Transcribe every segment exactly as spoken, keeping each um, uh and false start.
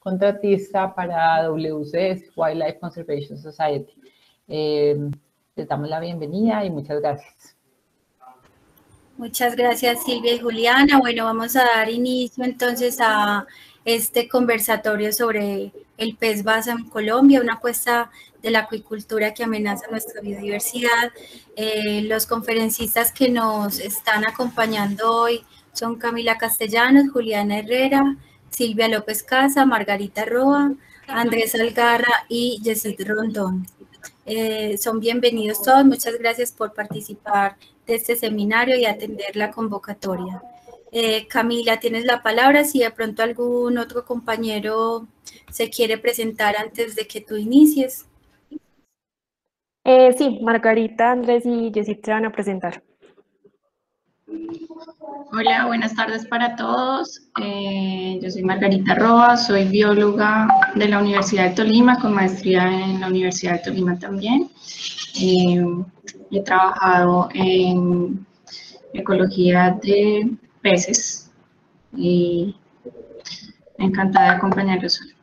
contratista para W C S, Wildlife Conservation Society. Eh, les damos la bienvenida y muchas gracias. Muchas gracias, Silvia y Juliana. Bueno, vamos a dar inicio entonces a este conversatorio sobre el pez basa en Colombia, una apuesta de la acuicultura que amenaza nuestra biodiversidad. Eh, los conferencistas que nos están acompañando hoy son Camila Castellanos, Juliana Herrera, Silvia López Casa, Margarita Roa, Andrés Algarra y Yesid Rondón. Eh, son bienvenidos todos, muchas gracias por participar de este seminario y atender la convocatoria. Eh, Camila, tienes la palabra, si de pronto algún otro compañero se quiere presentar antes de que tú inicies. Eh, sí, Margarita, Andrés y Yesid se van a presentar. Hola, buenas tardes para todos. Eh, yo soy Margarita Roa, soy bióloga de la Universidad de Tolima, con maestría en la Universidad de Tolima también. Eh, he trabajado en ecología de peces y encantada de acompañarlos hoy.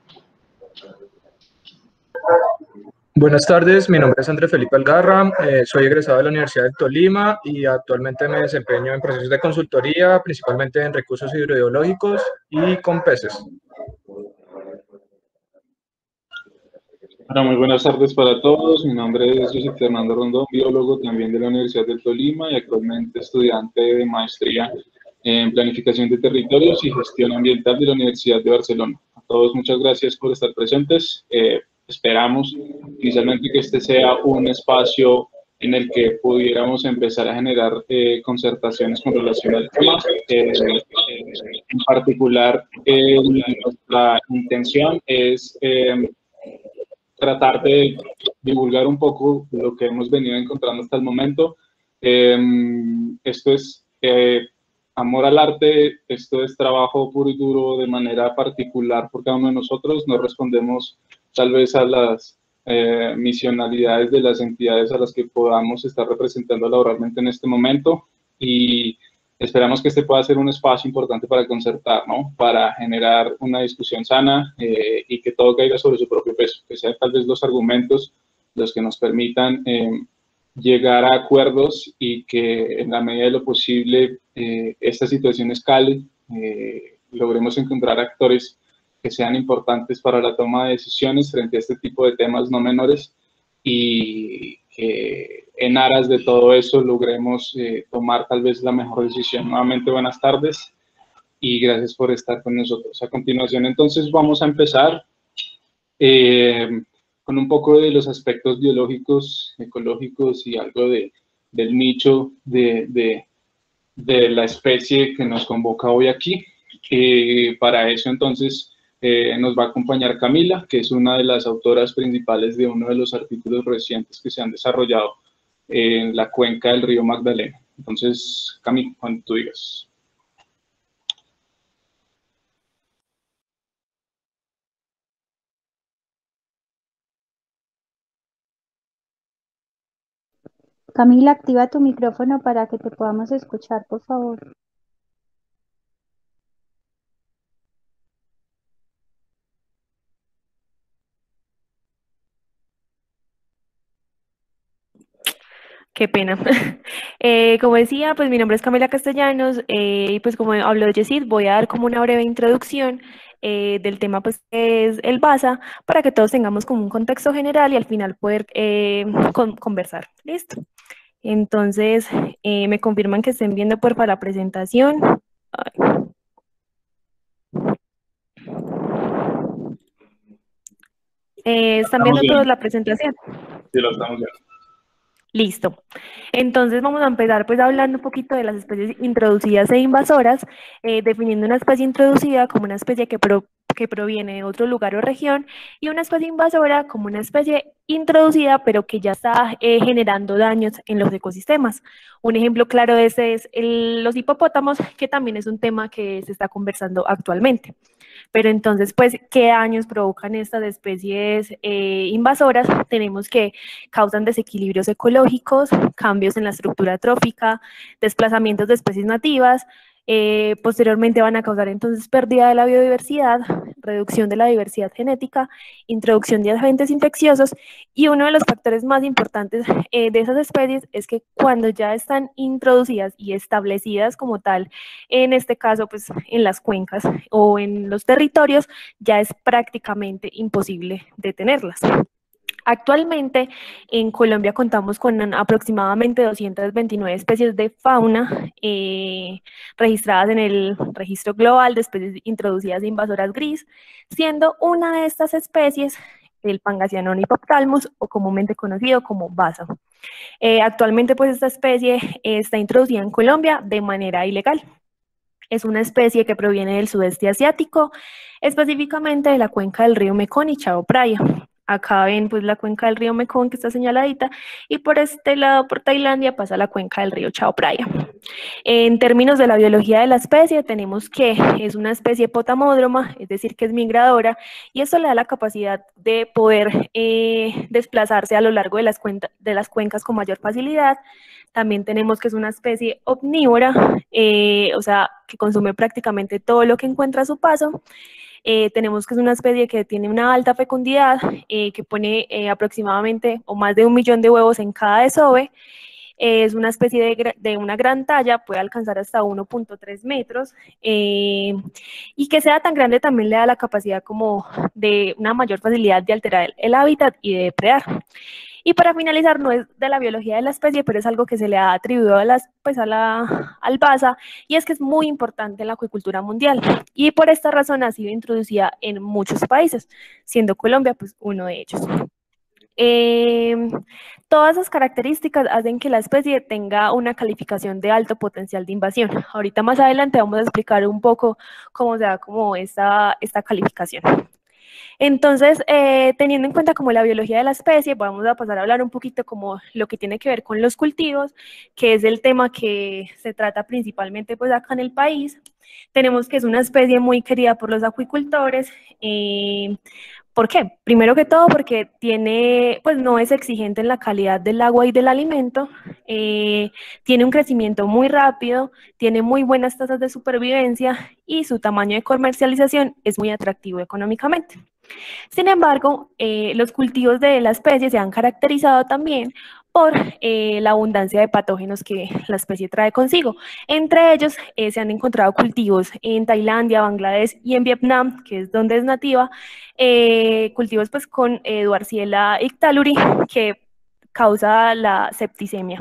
Buenas tardes, mi nombre es Andrés Felipe Algarra, eh, soy egresado de la Universidad de Tolima y actualmente me desempeño en procesos de consultoría, principalmente en recursos hidrobiológicos y con peces. Hola, muy buenas tardes para todos. Mi nombre es José Fernando Rondón, biólogo también de la Universidad de Tolima y actualmente estudiante de maestría en Planificación de Territorios y Gestión Ambiental de la Universidad de Barcelona. A todos muchas gracias por estar presentes. Eh, esperamos inicialmente que este sea un espacio en el que pudiéramos empezar a generar eh, concertaciones con relación al tema. Eh, en particular, eh, nuestra intención es eh, tratar de divulgar un poco lo que hemos venido encontrando hasta el momento. Eh, esto es eh, amor al arte, esto es trabajo puro y duro de manera particular por cada uno de nosotros. No respondemos tal vez a las eh, misionalidades de las entidades a las que podamos estar representando laboralmente en este momento y esperamos que este pueda ser un espacio importante para concertar, ¿no? Para generar una discusión sana eh, y que todo caiga sobre su propio peso, que sean tal vez los argumentos los que nos permitan eh, llegar a acuerdos y que en la medida de lo posible eh, esta situación escale, eh, logremos encontrar actores que sean importantes para la toma de decisiones frente a este tipo de temas no menores y que en aras de todo eso logremos eh, tomar tal vez la mejor decisión. Nuevamente buenas tardes y gracias por estar con nosotros. A continuación entonces vamos a empezar eh, con un poco de los aspectos biológicos, ecológicos y algo de, del nicho de, de, de la especie que nos convoca hoy aquí. Eh, para eso entonces eh, nos va a acompañar Camila, que es una de las autoras principales de uno de los artículos recientes que se han desarrollado en la cuenca del río Magdalena. Entonces, Camila, cuando tú digas. Camila, activa tu micrófono para que te podamos escuchar, por favor. Qué pena. Eh, como decía, pues mi nombre es Camila Castellanos eh, y pues como habló Yesid, voy a dar como una breve introducción eh, del tema pues que es el BASA para que todos tengamos como un contexto general y al final poder eh, con, conversar. ¿Listo? Entonces, eh, me confirman que estén viendo por para la presentación. Ay. Eh, ¿Están viendo todos la presentación? Sí, lo estamos viendo. Listo. Entonces vamos a empezar pues hablando un poquito de las especies introducidas e invasoras, eh, definiendo una especie introducida como una especie que, pro, que proviene de otro lugar o región y una especie invasora como una especie introducida pero que ya está eh, generando daños en los ecosistemas. Un ejemplo claro de ese es el, los hipopótamos, que también es un tema que se está conversando actualmente. Pero entonces, pues, ¿qué daños provocan estas especies eh, invasoras? Tenemos que causan desequilibrios ecológicos, cambios en la estructura trófica, desplazamientos de especies nativas, eh, posteriormente van a causar entonces pérdida de la biodiversidad, reducción de la diversidad genética, introducción de agentes infecciosos, y uno de los factores más importantes eh, de esas especies es que cuando ya están introducidas y establecidas como tal, en este caso pues en las cuencas o en los territorios, ya es prácticamente imposible detenerlas. Actualmente en Colombia contamos con aproximadamente doscientas veintinueve especies de fauna eh, registradas en el Registro Global de Especies Introducidas e Invasoras GRIS, siendo una de estas especies el Pangasianón hipoptalmus, o comúnmente conocido como basa. Eh, actualmente pues esta especie eh, está introducida en Colombia de manera ilegal. Es una especie que proviene del sudeste asiático, específicamente de la cuenca del río Mekong y Chao Phraya. Acá ven pues la cuenca del río Mekong que está señaladita, y por este lado, por Tailandia, pasa la cuenca del río Chao Phraya. En términos de la biología de la especie, tenemos que es una especie potamódroma, es decir, que es migradora, y eso le da la capacidad de poder eh, desplazarse a lo largo de las, cuenta, de las cuencas con mayor facilidad. También tenemos que es una especie omnívora, eh, o sea, que consume prácticamente todo lo que encuentra a su paso. Eh, tenemos que es una especie que tiene una alta fecundidad, eh, que pone eh, aproximadamente o más de un millón de huevos en cada desove. Eh, es una especie de, de una gran talla, puede alcanzar hasta uno punto tres metros, eh, y que sea tan grande también le da la capacidad como de una mayor facilidad de alterar el, el hábitat y de depredar. Y para finalizar, no es de la biología de la especie, pero es algo que se le ha atribuido a las, pues a la, al basa, y es que es muy importante en la acuicultura mundial, y por esta razón ha sido introducida en muchos países, siendo Colombia pues uno de ellos. Eh, todas esas características hacen que la especie tenga una calificación de alto potencial de invasión. Ahorita más adelante vamos a explicar un poco cómo se da como esta, esta calificación. Entonces, eh, teniendo en cuenta como la biología de la especie, vamos a pasar a hablar un poquito como lo que tiene que ver con los cultivos, que es el tema que se trata principalmente pues acá en el país. Tenemos que es una especie muy querida por los acuicultores. Eh, ¿Por qué? Primero que todo porque tiene, pues no es exigente en la calidad del agua y del alimento, eh, tiene un crecimiento muy rápido, tiene muy buenas tasas de supervivencia y su tamaño de comercialización es muy atractivo económicamente. Sin embargo, eh, los cultivos de la especie se han caracterizado también por eh, la abundancia de patógenos que la especie trae consigo. Entre ellos eh, se han encontrado cultivos en Tailandia, Bangladesh y en Vietnam, que es donde es nativa, eh, cultivos pues con eh, Dwarsiella ictaluri, que causa la septicemia.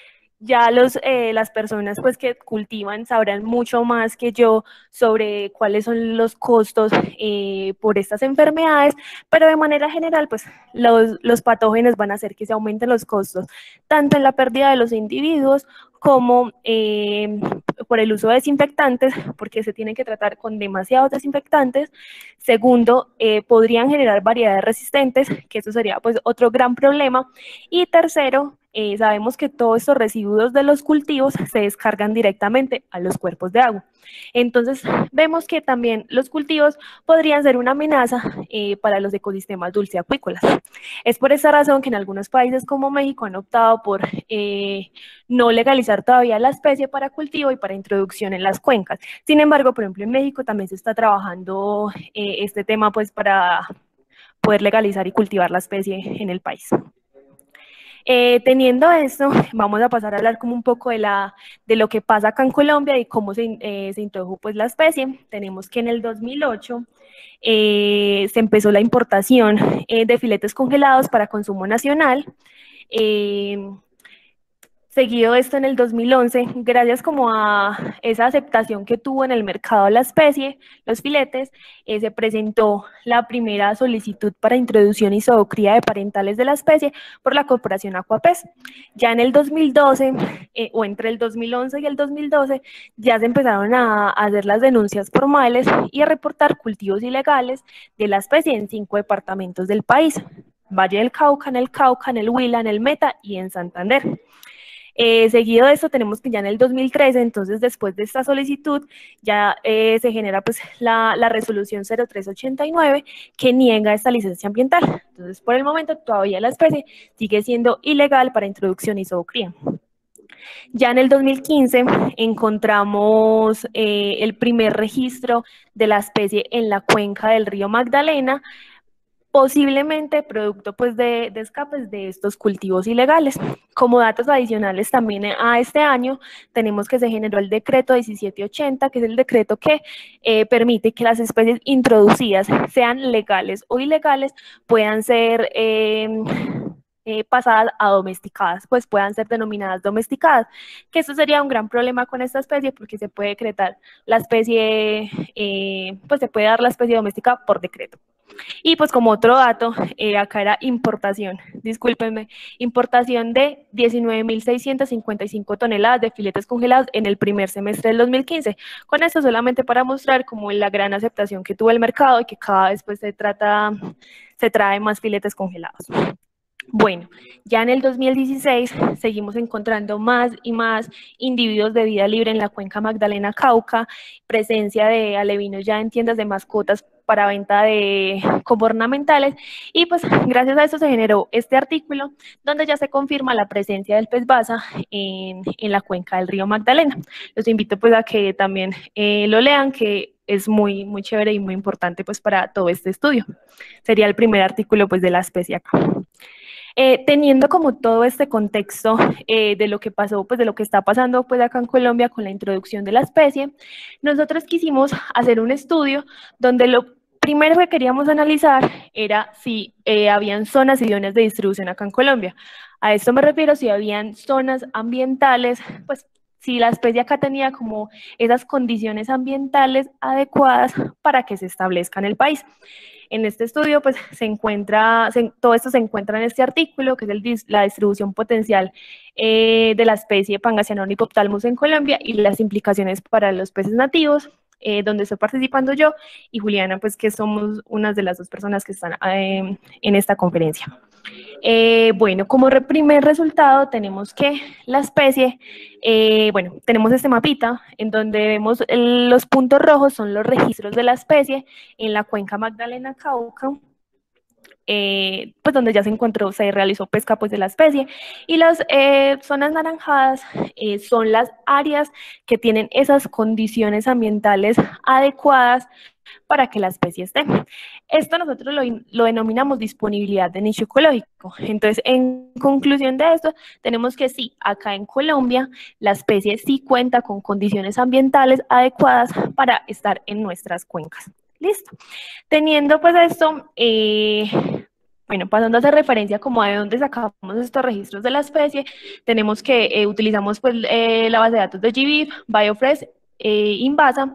Ya los, eh, las personas pues, que cultivan sabrán mucho más que yo sobre cuáles son los costos eh, por estas enfermedades, pero de manera general pues, los, los patógenos van a hacer que se aumenten los costos, tanto en la pérdida de los individuos como eh, por el uso de desinfectantes, porque se tienen que tratar con demasiados desinfectantes. Segundo, eh, podrían generar variedades resistentes, que eso sería pues, otro gran problema. Y tercero, Eh, sabemos que todos estos residuos de los cultivos se descargan directamente a los cuerpos de agua. Entonces, vemos que también los cultivos podrían ser una amenaza eh, para los ecosistemas dulceacuícolas. Es por esa razón que en algunos países como México han optado por eh, no legalizar todavía la especie para cultivo y para introducción en las cuencas. Sin embargo, por ejemplo, en México también se está trabajando eh, este tema pues, para poder legalizar y cultivar la especie en el país. Eh, teniendo esto, vamos a pasar a hablar como un poco de, la, de lo que pasa acá en Colombia y cómo se, eh, se introdujo pues, la especie. Tenemos que en el dos mil ocho eh, se empezó la importación eh, de filetes congelados para consumo nacional. Eh, Seguido esto en el dos mil once, gracias como a esa aceptación que tuvo en el mercado la especie, los filetes, eh, se presentó la primera solicitud para introducción y zoocría de parentales de la especie por la Corporación Aquapes. Ya en el dos mil doce, eh, o entre el dos mil once y el dos mil doce, ya se empezaron a, a hacer las denuncias formales y a reportar cultivos ilegales de la especie en cinco departamentos del país: Valle del Cauca, en el Cauca, en el Huila, en el Meta y en Santander. Eh, seguido de esto tenemos que ya en el dos mil trece, entonces después de esta solicitud, ya eh, se genera pues la, la resolución cero tres ochenta y nueve que niega esta licencia ambiental. Entonces por el momento todavía la especie sigue siendo ilegal para introducción y zoocría. Ya en el dos mil quince encontramos eh, el primer registro de la especie en la cuenca del río Magdalena, posiblemente producto pues, de, de escapes de estos cultivos ilegales. Como datos adicionales también a este año, tenemos que se generó el decreto diecisiete ochenta, que es el decreto que eh, permite que las especies introducidas, sean legales o ilegales, puedan ser eh, eh, pasadas a domesticadas, pues puedan ser denominadas domesticadas, que eso sería un gran problema con esta especie porque se puede decretar la especie, eh, pues se puede dar la especie doméstica por decreto. Y pues como otro dato, eh, acá era importación, discúlpenme, importación de diecinueve mil seiscientas cincuenta y cinco toneladas de filetes congelados en el primer semestre del dos mil quince. Con esto solamente para mostrar como la gran aceptación que tuvo el mercado y que cada vez pues se trata, se trae más filetes congelados. Bueno, ya en el dos mil dieciséis seguimos encontrando más y más individuos de vida libre en la cuenca Magdalena-Cauca, presencia de alevinos ya en tiendas de mascotas para venta de como ornamentales, y pues gracias a eso se generó este artículo donde ya se confirma la presencia del pez basa en, en la cuenca del río Magdalena. Los invito pues a que también eh, lo lean, que es muy, muy chévere y muy importante pues para todo este estudio. Sería el primer artículo pues de la especie acá. Eh, teniendo como todo este contexto eh, de lo que pasó, pues de lo que está pasando pues acá en Colombia con la introducción de la especie, nosotros quisimos hacer un estudio donde lo primero que queríamos analizar era si eh, habían zonas idóneas de distribución acá en Colombia. A esto me refiero si habían zonas ambientales, pues si la especie acá tenía como esas condiciones ambientales adecuadas para que se establezca en el país. En este estudio, pues, se encuentra, se, todo esto se encuentra en este artículo, que es el, la distribución potencial eh, de la especie Pangasiana ornithoptalmus en Colombia y las implicaciones para los peces nativos, eh, donde estoy participando yo y Juliana, pues, que somos unas de las dos personas que están eh, en esta conferencia. Eh, bueno, como re primer resultado tenemos que la especie, eh, bueno, tenemos este mapita en donde vemos el, los puntos rojos son los registros de la especie en la cuenca Magdalena-Cauca, eh, pues donde ya se encontró, se realizó pesca pues de la especie, y las eh, zonas naranjadas eh, son las áreas que tienen esas condiciones ambientales adecuadas para que la especie esté. Esto nosotros lo, lo denominamos disponibilidad de nicho ecológico. Entonces, en conclusión de esto, tenemos que sí, acá en Colombia, la especie sí cuenta con condiciones ambientales adecuadas para estar en nuestras cuencas. Listo. Teniendo pues esto, eh, bueno, pasando a hacer referencia como a de dónde sacamos estos registros de la especie, tenemos que eh, utilizamos pues eh, la base de datos de G B I F, Biofresh, eh, Invasa,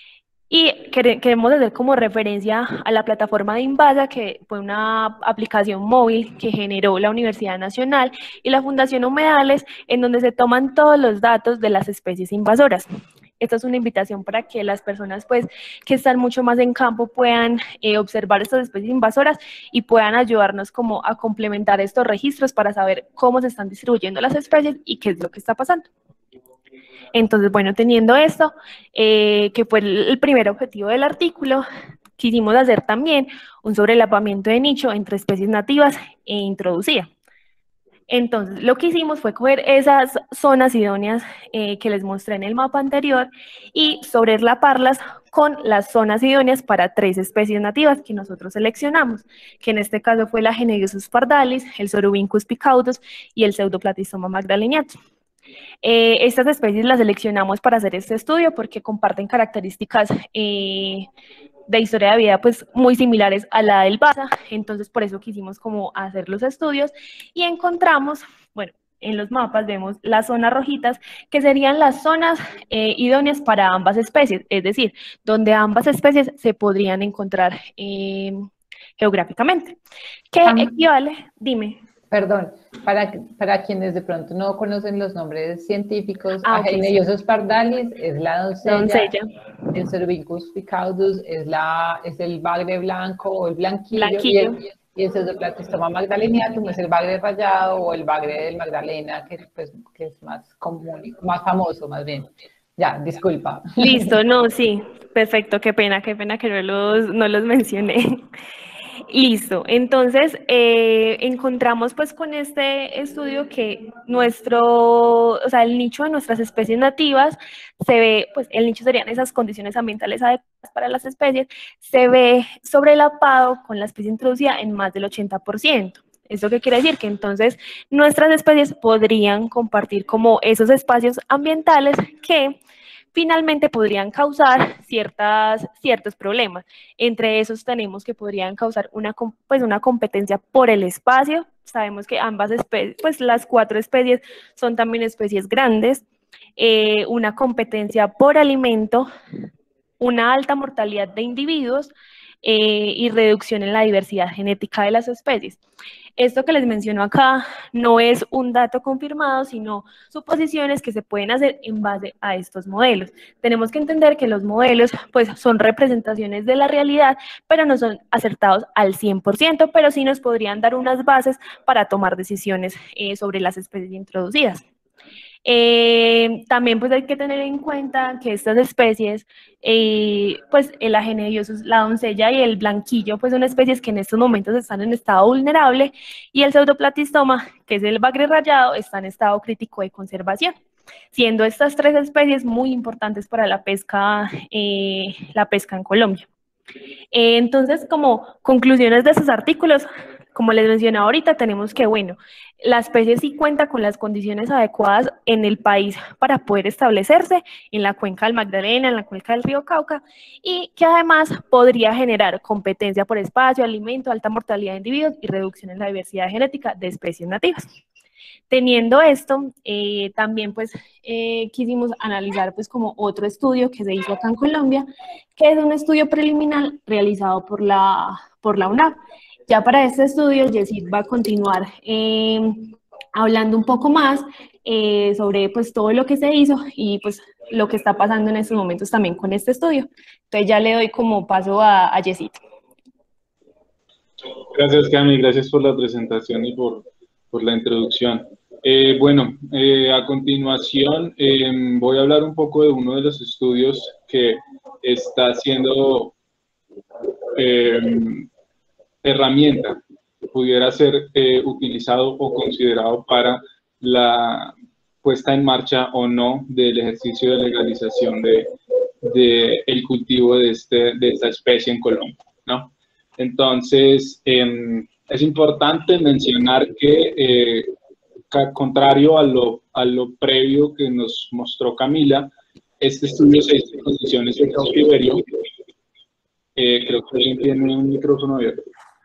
y queremos hacer como referencia a la plataforma de Invasa, que fue una aplicación móvil que generó la Universidad Nacional y la Fundación Humedales, en donde se toman todos los datos de las especies invasoras. Esta es una invitación para que las personas pues, que están mucho más en campo puedan eh, observar estas especies invasoras y puedan ayudarnos como a complementar estos registros para saber cómo se están distribuyendo las especies y qué es lo que está pasando. Entonces, bueno, teniendo esto, eh, que fue el, el primer objetivo del artículo, quisimos hacer también un sobrelapamiento de nicho entre especies nativas e introducidas. Entonces, lo que hicimos fue coger esas zonas idóneas eh, que les mostré en el mapa anterior y sobrelaparlas con las zonas idóneas para tres especies nativas que nosotros seleccionamos, que en este caso fue la Genegiosus pardalis, el Sorubincus picaudus y el Pseudoplatystoma magdalenianus. Eh, estas especies las seleccionamos para hacer este estudio porque comparten características eh, de historia de vida pues muy similares a la del Basa, entonces por eso quisimos como hacer los estudios y encontramos, bueno, en los mapas vemos las zonas rojitas que serían las zonas eh, idóneas para ambas especies, es decir, donde ambas especies se podrían encontrar eh, geográficamente. ¿Qué um, equivale? Dime. Perdón, para, para quienes de pronto no conocen los nombres científicos, ah, okay, Genegiosus pardalis es la doncella, doncella. El Sorubincus picaudus es, la, es el bagre blanco o el blanquillo, blanquillo. y el, y el Pseudoplatystoma magdalenianum es el bagre rayado o el bagre del Magdalena, que, pues, que es más común, más famoso más bien. Ya, disculpa. Listo, no, sí, perfecto, qué pena, qué pena que no los, no los mencioné. Listo, entonces eh, encontramos pues con este estudio que nuestro, o sea, el nicho de nuestras especies nativas se ve, pues el nicho serían esas condiciones ambientales adecuadas para las especies, se ve sobrelapado con la especie introducida en más del ochenta por ciento. ¿Eso qué quiere decir? Que entonces nuestras especies podrían compartir como esos espacios ambientales que finalmente podrían causar ciertas, ciertos problemas. Entre esos tenemos que podrían causar una, pues una competencia por el espacio. Sabemos que ambas especies, pues las cuatro especies son también especies grandes. Eh, una competencia por alimento, una alta mortalidad de individuos eh, y reducción en la diversidad genética de las especies. Esto que les menciono acá no es un dato confirmado, sino suposiciones que se pueden hacer en base a estos modelos. Tenemos que entender que los modelos pues, son representaciones de la realidad, pero no son acertados al cien por ciento, pero sí nos podrían dar unas bases para tomar decisiones eh, sobre las especies introducidas. Eh, también pues hay que tener en cuenta que estas especies, eh, pues el ajenediosus, la doncella y el blanquillo, pues son especies que en estos momentos están en estado vulnerable y el pseudoplatistoma, que es el bagre rayado, está en estado crítico de conservación, siendo estas tres especies muy importantes para la pesca, eh, la pesca en Colombia. Eh, entonces, como conclusiones de estos artículos, como les mencionaba ahorita, tenemos que, bueno, la especie sí cuenta con las condiciones adecuadas en el país para poder establecerse en la cuenca del Magdalena, en la cuenca del río Cauca, y que además podría generar competencia por espacio, alimento, alta mortalidad de individuos y reducción en la diversidad genética de especies nativas. Teniendo esto, eh, también pues eh, quisimos analizar pues como otro estudio que se hizo acá en Colombia, que es un estudio preliminar realizado por la, por la UNAP. Ya para este estudio, Yesid va a continuar eh, hablando un poco más eh, sobre pues todo lo que se hizo y pues lo que está pasando en estos momentos también con este estudio. Entonces ya le doy como paso a, a Yesid. Gracias, Cami, gracias por la presentación y por, por la introducción. Eh, bueno, eh, a continuación eh, voy a hablar un poco de uno de los estudios que está siendo eh, herramienta que pudiera ser eh, utilizado o considerado para la puesta en marcha o no del ejercicio de legalización de, de el cultivo de, este, de esta especie en Colombia, ¿no? Entonces, eh, es importante mencionar que, eh, contrario a lo, a lo previo que nos mostró Camila, este estudio se hizo en condiciones de cautiverio. Eh, creo que alguien tiene un micrófono abierto.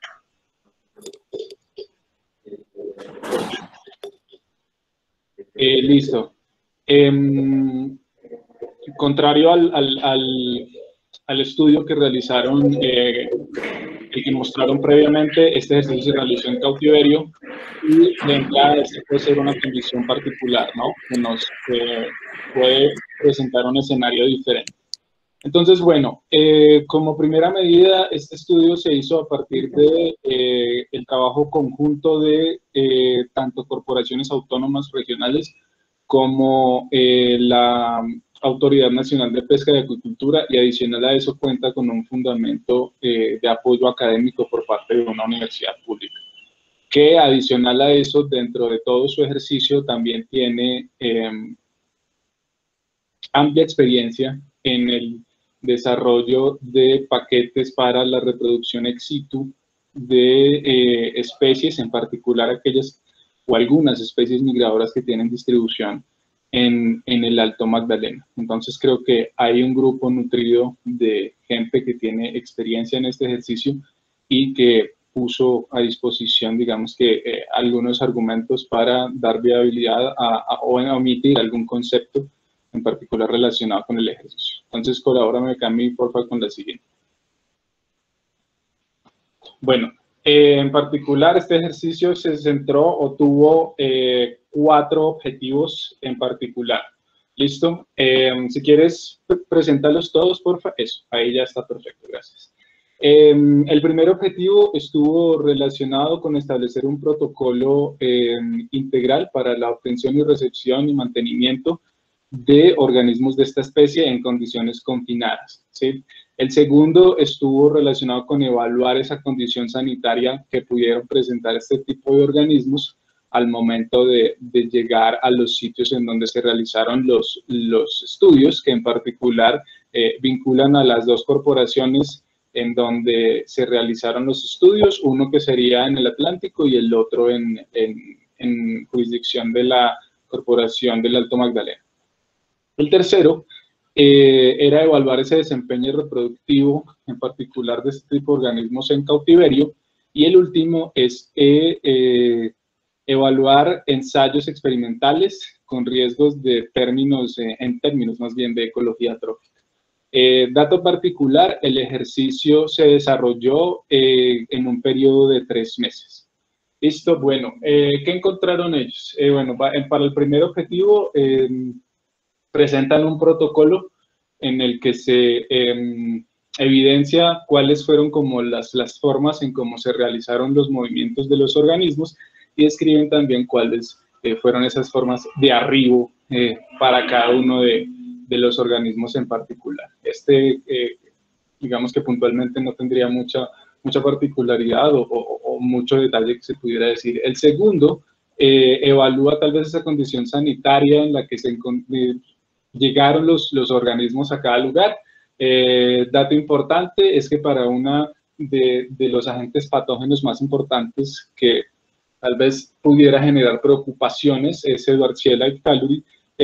Eh, listo. Eh, contrario al, al, al, al estudio que realizaron, eh, el que mostraron previamente, este ejercicio se realizó en cautiverio y de entrada este puede ser una condición particular, ¿no? Que nos eh, puede presentar un escenario diferente. Entonces, bueno, eh, como primera medida, este estudio se hizo a partir de eh, el trabajo conjunto de eh, tanto corporaciones autónomas regionales como eh, la Autoridad Nacional de Pesca y Acuicultura, y adicional a eso cuenta con un fundamento eh, de apoyo académico por parte de una universidad pública, que adicional a eso, dentro de todo su ejercicio, también tiene eh, amplia experiencia en el desarrollo de paquetes para la reproducción ex situ de eh, especies, en particular aquellas o algunas especies migradoras que tienen distribución en, en el Alto Magdalena. Entonces creo que hay un grupo nutrido de gente que tiene experiencia en este ejercicio y que puso a disposición, digamos que, eh, algunos argumentos para dar viabilidad a, a, o a omitir algún concepto en particular relacionado con el ejercicio. Entonces, colabórame, Cami, por favor, con la siguiente. Bueno, eh, en particular, este ejercicio se centró o tuvo eh, cuatro objetivos en particular. ¿Listo? Eh, si quieres, preséntalos todos, por favor. Eso, ahí ya está perfecto, gracias. Eh, el primer objetivo estuvo relacionado con establecer un protocolo eh, integral para la obtención y recepción y mantenimiento de organismos de esta especie en condiciones confinadas, ¿sí? El segundo estuvo relacionado con evaluar esa condición sanitaria que pudieron presentar este tipo de organismos al momento de, de llegar a los sitios en donde se realizaron los, los estudios, que en particular eh, vinculan a las dos corporaciones en donde se realizaron los estudios, uno que sería en el Atlántico y el otro en, en, en jurisdicción de la Corporación del Alto Magdalena. El tercero eh, era evaluar ese desempeño reproductivo, en particular de este tipo de organismos en cautiverio, y el último es eh, eh, evaluar ensayos experimentales con riesgos de términos, eh, en términos más bien de ecología trófica. Eh, dato particular, el ejercicio se desarrolló eh, en un periodo de tres meses. Listo, bueno, eh, ¿qué encontraron ellos? Eh, bueno, pa, para el primer objetivo eh, presentan un protocolo en el que se eh, evidencia cuáles fueron como las, las formas en cómo se realizaron los movimientos de los organismos y describen también cuáles eh, fueron esas formas de arribo eh, para cada uno de de los organismos en particular. Este, eh, digamos que puntualmente no tendría mucha, mucha particularidad o, o, o mucho detalle que se pudiera decir. El segundo eh, evalúa tal vez esa condición sanitaria en la que se eh, llegaron los, los organismos a cada lugar. Eh, dato importante es que para una de, de los agentes patógenos más importantes que tal vez pudiera generar preocupaciones es Edwardsella y Calluri,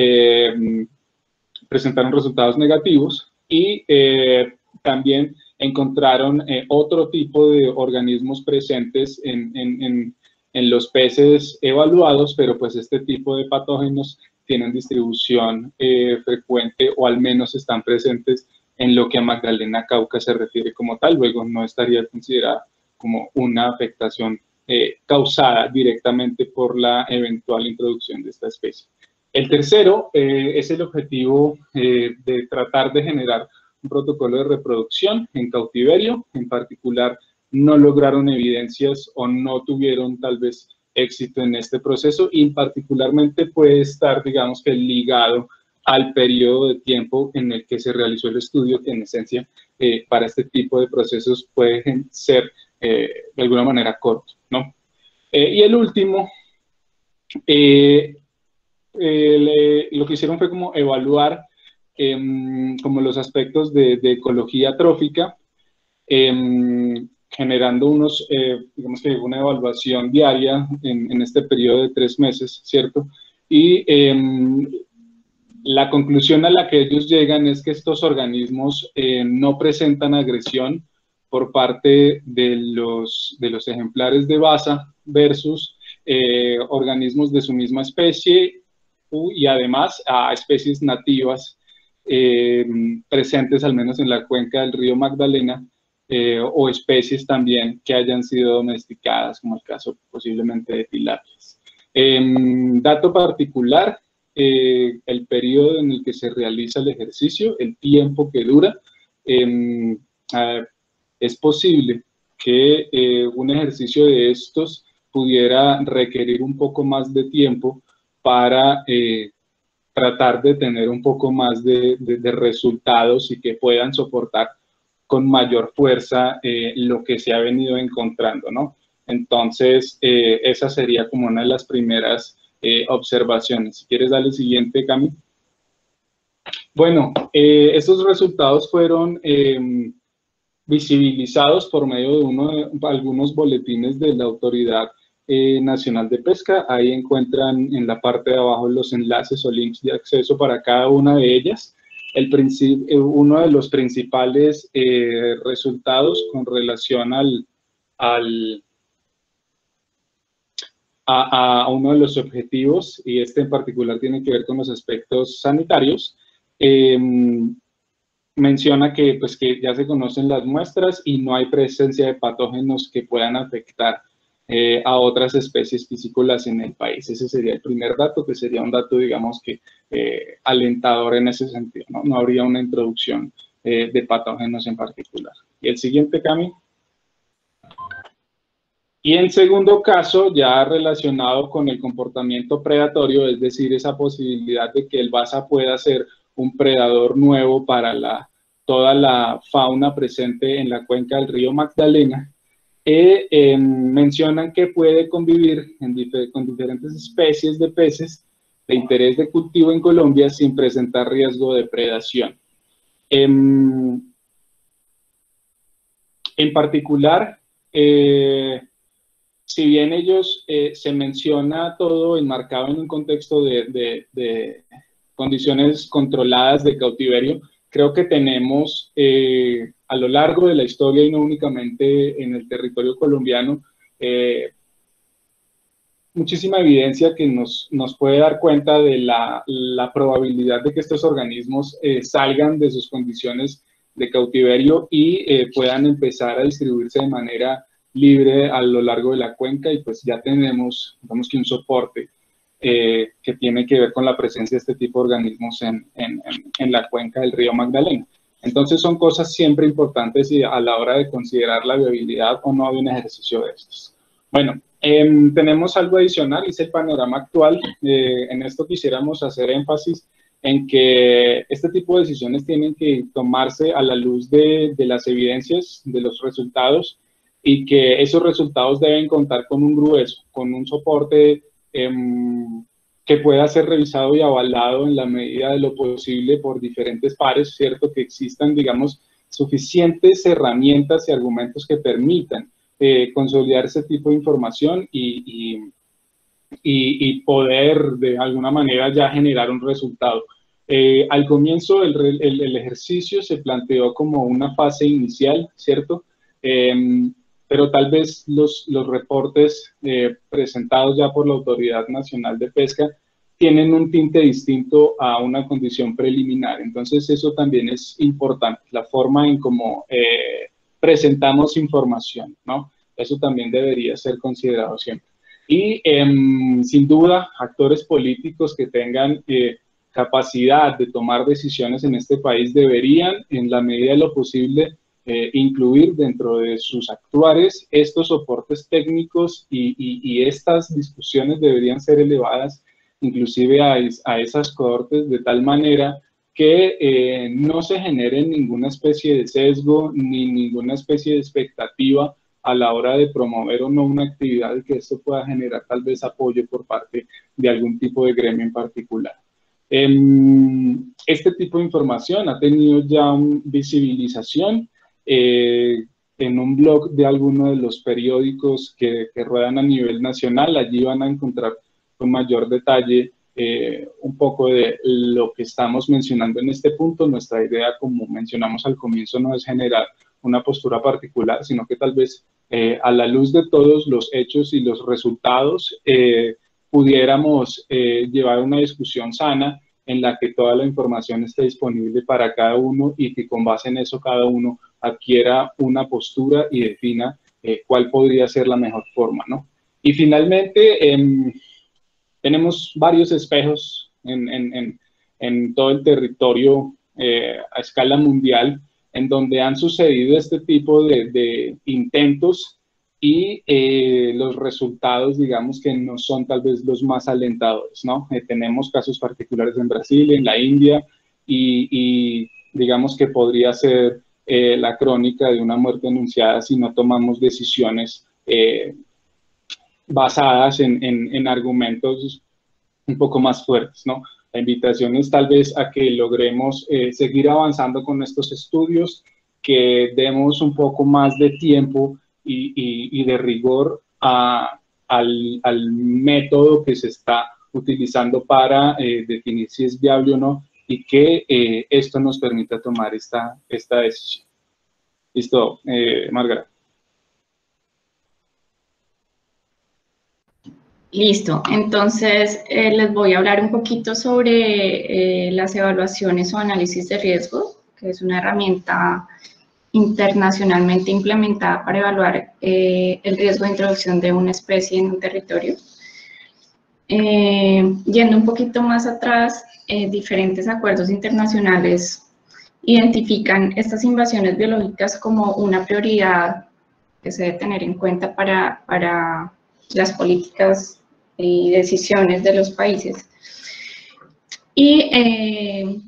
eh, presentaron resultados negativos y eh, también encontraron eh, otro tipo de organismos presentes en, en, en, en los peces evaluados, pero pues este tipo de patógenos tienen distribución eh, frecuente o al menos están presentes en lo que a Magdalena Cauca se refiere como tal, luego no estaría considerada como una afectación eh, causada directamente por la eventual introducción de esta especie. El tercero eh, es el objetivo eh, de tratar de generar un protocolo de reproducción en cautiverio. En particular, no lograron evidencias o no tuvieron tal vez éxito en este proceso y particularmente puede estar, digamos que ligado al periodo de tiempo en el que se realizó el estudio, que en esencia eh, para este tipo de procesos pueden ser eh, de alguna manera corto, ¿no? Eh, y el último, eh, Eh, le, lo que hicieron fue como evaluar eh, como los aspectos de, de ecología trófica, eh, generando unos, eh, digamos que una evaluación diaria en, en este periodo de tres meses, ¿cierto? Y eh, la conclusión a la que ellos llegan es que estos organismos eh, no presentan agresión por parte de los, de los ejemplares de baza versus eh, organismos de su misma especie y además a especies nativas eh, presentes al menos en la cuenca del río Magdalena eh, o especies también que hayan sido domesticadas, como el caso posiblemente de tilapias. Eh, dato particular, eh, el periodo en el que se realiza el ejercicio, el tiempo que dura, eh, eh, es posible que eh, un ejercicio de estos pudiera requerir un poco más de tiempo para eh, tratar de tener un poco más de, de, de resultados y que puedan soportar con mayor fuerza eh, lo que se ha venido encontrando, ¿no? Entonces, eh, esa sería como una de las primeras eh, observaciones. Si quieres darle el siguiente, Cami. Bueno, eh, estos resultados fueron eh, visibilizados por medio de, uno de algunos boletines de la Autoridad Eh, Nacional de Pesca. Ahí encuentran en la parte de abajo los enlaces o links de acceso para cada una de ellas. El eh, uno de los principales eh, resultados con relación al, al, a, a uno de los objetivos, y este en particular tiene que ver con los aspectos sanitarios, eh, menciona que, pues, que ya se conocen las muestras y no hay presencia de patógenos que puedan afectar Eh, a otras especies piscícolas en el país. Ese sería el primer dato, que sería un dato, digamos que, eh, alentador en ese sentido, ¿no? No habría una introducción eh, de patógenos en particular. Y el siguiente, Cami. Y en segundo caso, ya relacionado con el comportamiento predatorio, es decir, esa posibilidad de que el baza pueda ser un predador nuevo para la toda la fauna presente en la cuenca del río Magdalena, eh, eh, mencionan que puede convivir en difer con diferentes especies de peces de interés de cultivo en Colombia sin presentar riesgo de predación. Eh, en particular, eh, si bien ellos eh, se menciona todo enmarcado en un contexto de, de, de condiciones controladas de cautiverio, creo que tenemos eh, a lo largo de la historia y no únicamente en el territorio colombiano, eh, muchísima evidencia que nos, nos puede dar cuenta de la, la probabilidad de que estos organismos eh, salgan de sus condiciones de cautiverio y eh, puedan empezar a distribuirse de manera libre a lo largo de la cuenca, y pues ya tenemos, digamos que un soporte eh, que tiene que ver con la presencia de este tipo de organismos en, en, en la cuenca del río Magdalena. Entonces son cosas siempre importantes y a la hora de considerar la viabilidad o no de un ejercicio de estos. Bueno, eh, tenemos algo adicional, es el panorama actual. Eh, en esto quisiéramos hacer énfasis en que este tipo de decisiones tienen que tomarse a la luz de, de las evidencias, de los resultados, y que esos resultados deben contar con un grueso, con un soporte eh, que pueda ser revisado y avalado en la medida de lo posible por diferentes pares, ¿cierto? Que existan, digamos, suficientes herramientas y argumentos que permitan eh, consolidar ese tipo de información y, y, y, y poder de alguna manera ya generar un resultado. Eh, al comienzo el, el, el ejercicio se planteó como una fase inicial, ¿cierto? Eh, pero tal vez los, los reportes eh, presentados ya por la Autoridad Nacional de Pesca tienen un tinte distinto a una condición preliminar. Entonces eso también es importante, la forma en cómo eh, presentamos información, ¿no? Eso también debería ser considerado siempre. Y eh, sin duda, actores políticos que tengan eh, capacidad de tomar decisiones en este país deberían, en la medida de lo posible, Eh, incluir dentro de sus actuares estos soportes técnicos y, y, y estas discusiones deberían ser elevadas inclusive a, a esas cohortes de tal manera que eh, no se genere ninguna especie de sesgo ni ninguna especie de expectativa a la hora de promover o no una actividad y que esto pueda generar tal vez apoyo por parte de algún tipo de gremio en particular. Eh, este tipo de información ha tenido ya una visibilización Eh, en un blog de alguno de los periódicos que, que ruedan a nivel nacional. Allí van a encontrar con mayor detalle eh, un poco de lo que estamos mencionando en este punto. Nuestra idea, como mencionamos al comienzo, no es generar una postura particular, sino que tal vez eh, a la luz de todos los hechos y los resultados eh, pudiéramos eh, llevar una discusión sana en la que toda la información esté disponible para cada uno y que con base en eso cada uno adquiera una postura y defina eh, cuál podría ser la mejor forma, ¿no? Y finalmente, eh, tenemos varios espejos en, en, en, en todo el territorio eh, a escala mundial en donde han sucedido este tipo de, de intentos y eh, los resultados, digamos, que no son tal vez los más alentadores, ¿no? Eh, tenemos casos particulares en Brasil, en la India, y, y digamos que podría ser eh, la crónica de una muerte anunciada si no tomamos decisiones eh, basadas en, en, en argumentos un poco más fuertes, ¿no? La invitación es tal vez a que logremos eh, seguir avanzando con estos estudios, que demos un poco más de tiempo y, y, y de rigor a, al, al método que se está utilizando para eh, definir si es viable o no, y que eh, esto nos permita tomar esta, esta decisión. Listo, eh, Margarita. Listo, entonces eh, les voy a hablar un poquito sobre eh, las evaluaciones o análisis de riesgo, que es una herramienta internacionalmente implementada para evaluar eh, el riesgo de introducción de una especie en un territorio. Eh, yendo un poquito más atrás, eh, diferentes acuerdos internacionales identifican estas invasiones biológicas como una prioridad que se debe tener en cuenta para, para las políticas y decisiones de los países. Y eh,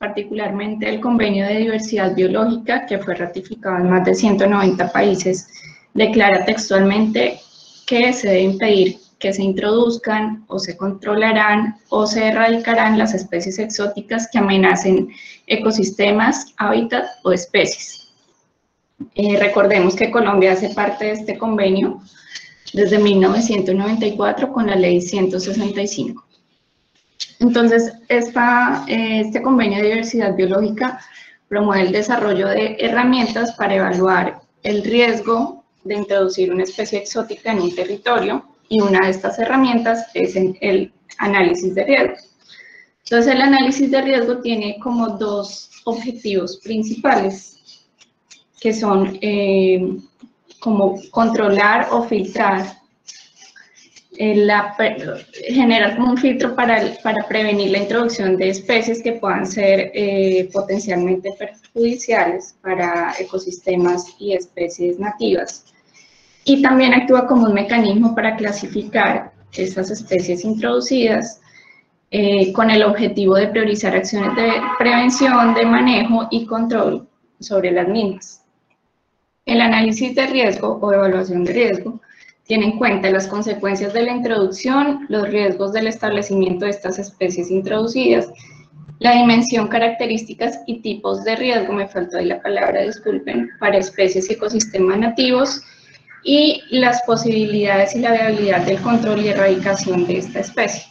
particularmente el Convenio de Diversidad Biológica, que fue ratificado en más de ciento noventa países, declara textualmente que se debe impedir que se introduzcan o se controlarán o se erradicarán las especies exóticas que amenacen ecosistemas, hábitat o especies. Eh, recordemos que Colombia hace parte de este convenio desde mil novecientos noventa y cuatro con la ley ciento sesenta y cinco. Entonces, esta, eh, este convenio de diversidad biológica promueve el desarrollo de herramientas para evaluar el riesgo de introducir una especie exótica en un territorio, y una de estas herramientas es el análisis de riesgo. Entonces, el análisis de riesgo tiene como dos objetivos principales, que son eh, como controlar o filtrar, eh, la, generar como un filtro para, para prevenir la introducción de especies que puedan ser eh, potencialmente perjudiciales para ecosistemas y especies nativas. Y también actúa como un mecanismo para clasificar estas especies introducidas eh, con el objetivo de priorizar acciones de prevención, de manejo y control sobre las mismas. El análisis de riesgo o evaluación de riesgo tiene en cuenta las consecuencias de la introducción, los riesgos del establecimiento de estas especies introducidas, la dimensión, características y tipos de riesgo, me faltó ahí la palabra, disculpen, para especies y ecosistemas nativos, y las posibilidades y la viabilidad del control y erradicación de esta especie.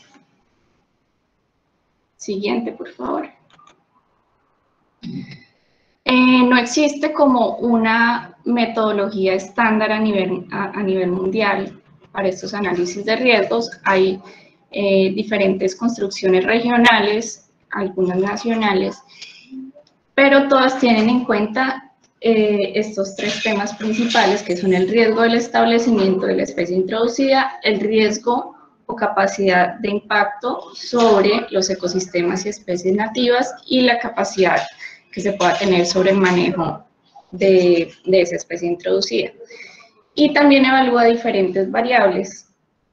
Siguiente, por favor. Eh, no existe como una metodología estándar a nivel, a, a nivel mundial para estos análisis de riesgos. Hay eh, diferentes construcciones regionales, algunas nacionales, pero todas tienen en cuenta Eh, estos tres temas principales, que son el riesgo del establecimiento de la especie introducida, el riesgo o capacidad de impacto sobre los ecosistemas y especies nativas, y la capacidad que se pueda tener sobre el manejo de, de esa especie introducida. Y también evalúa diferentes variables,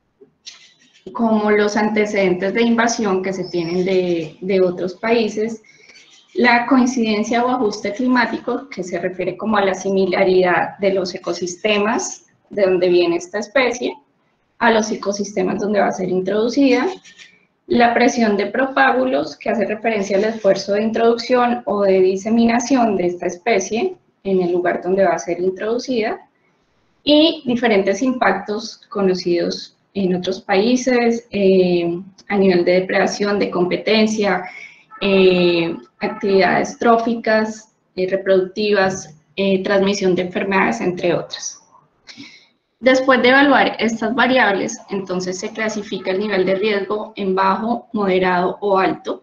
como los antecedentes de invasión que se tienen de, de otros países, la coincidencia o ajuste climático, que se refiere como a la similaridad de los ecosistemas de donde viene esta especie a los ecosistemas donde va a ser introducida, la presión de propágulos, que hace referencia al esfuerzo de introducción o de diseminación de esta especie en el lugar donde va a ser introducida, y diferentes impactos conocidos en otros países eh, a nivel de depredación, de competencia, Eh, actividades tróficas, eh, reproductivas, eh, transmisión de enfermedades, entre otras. Después de evaluar estas variables, entonces se clasifica el nivel de riesgo en bajo, moderado o alto.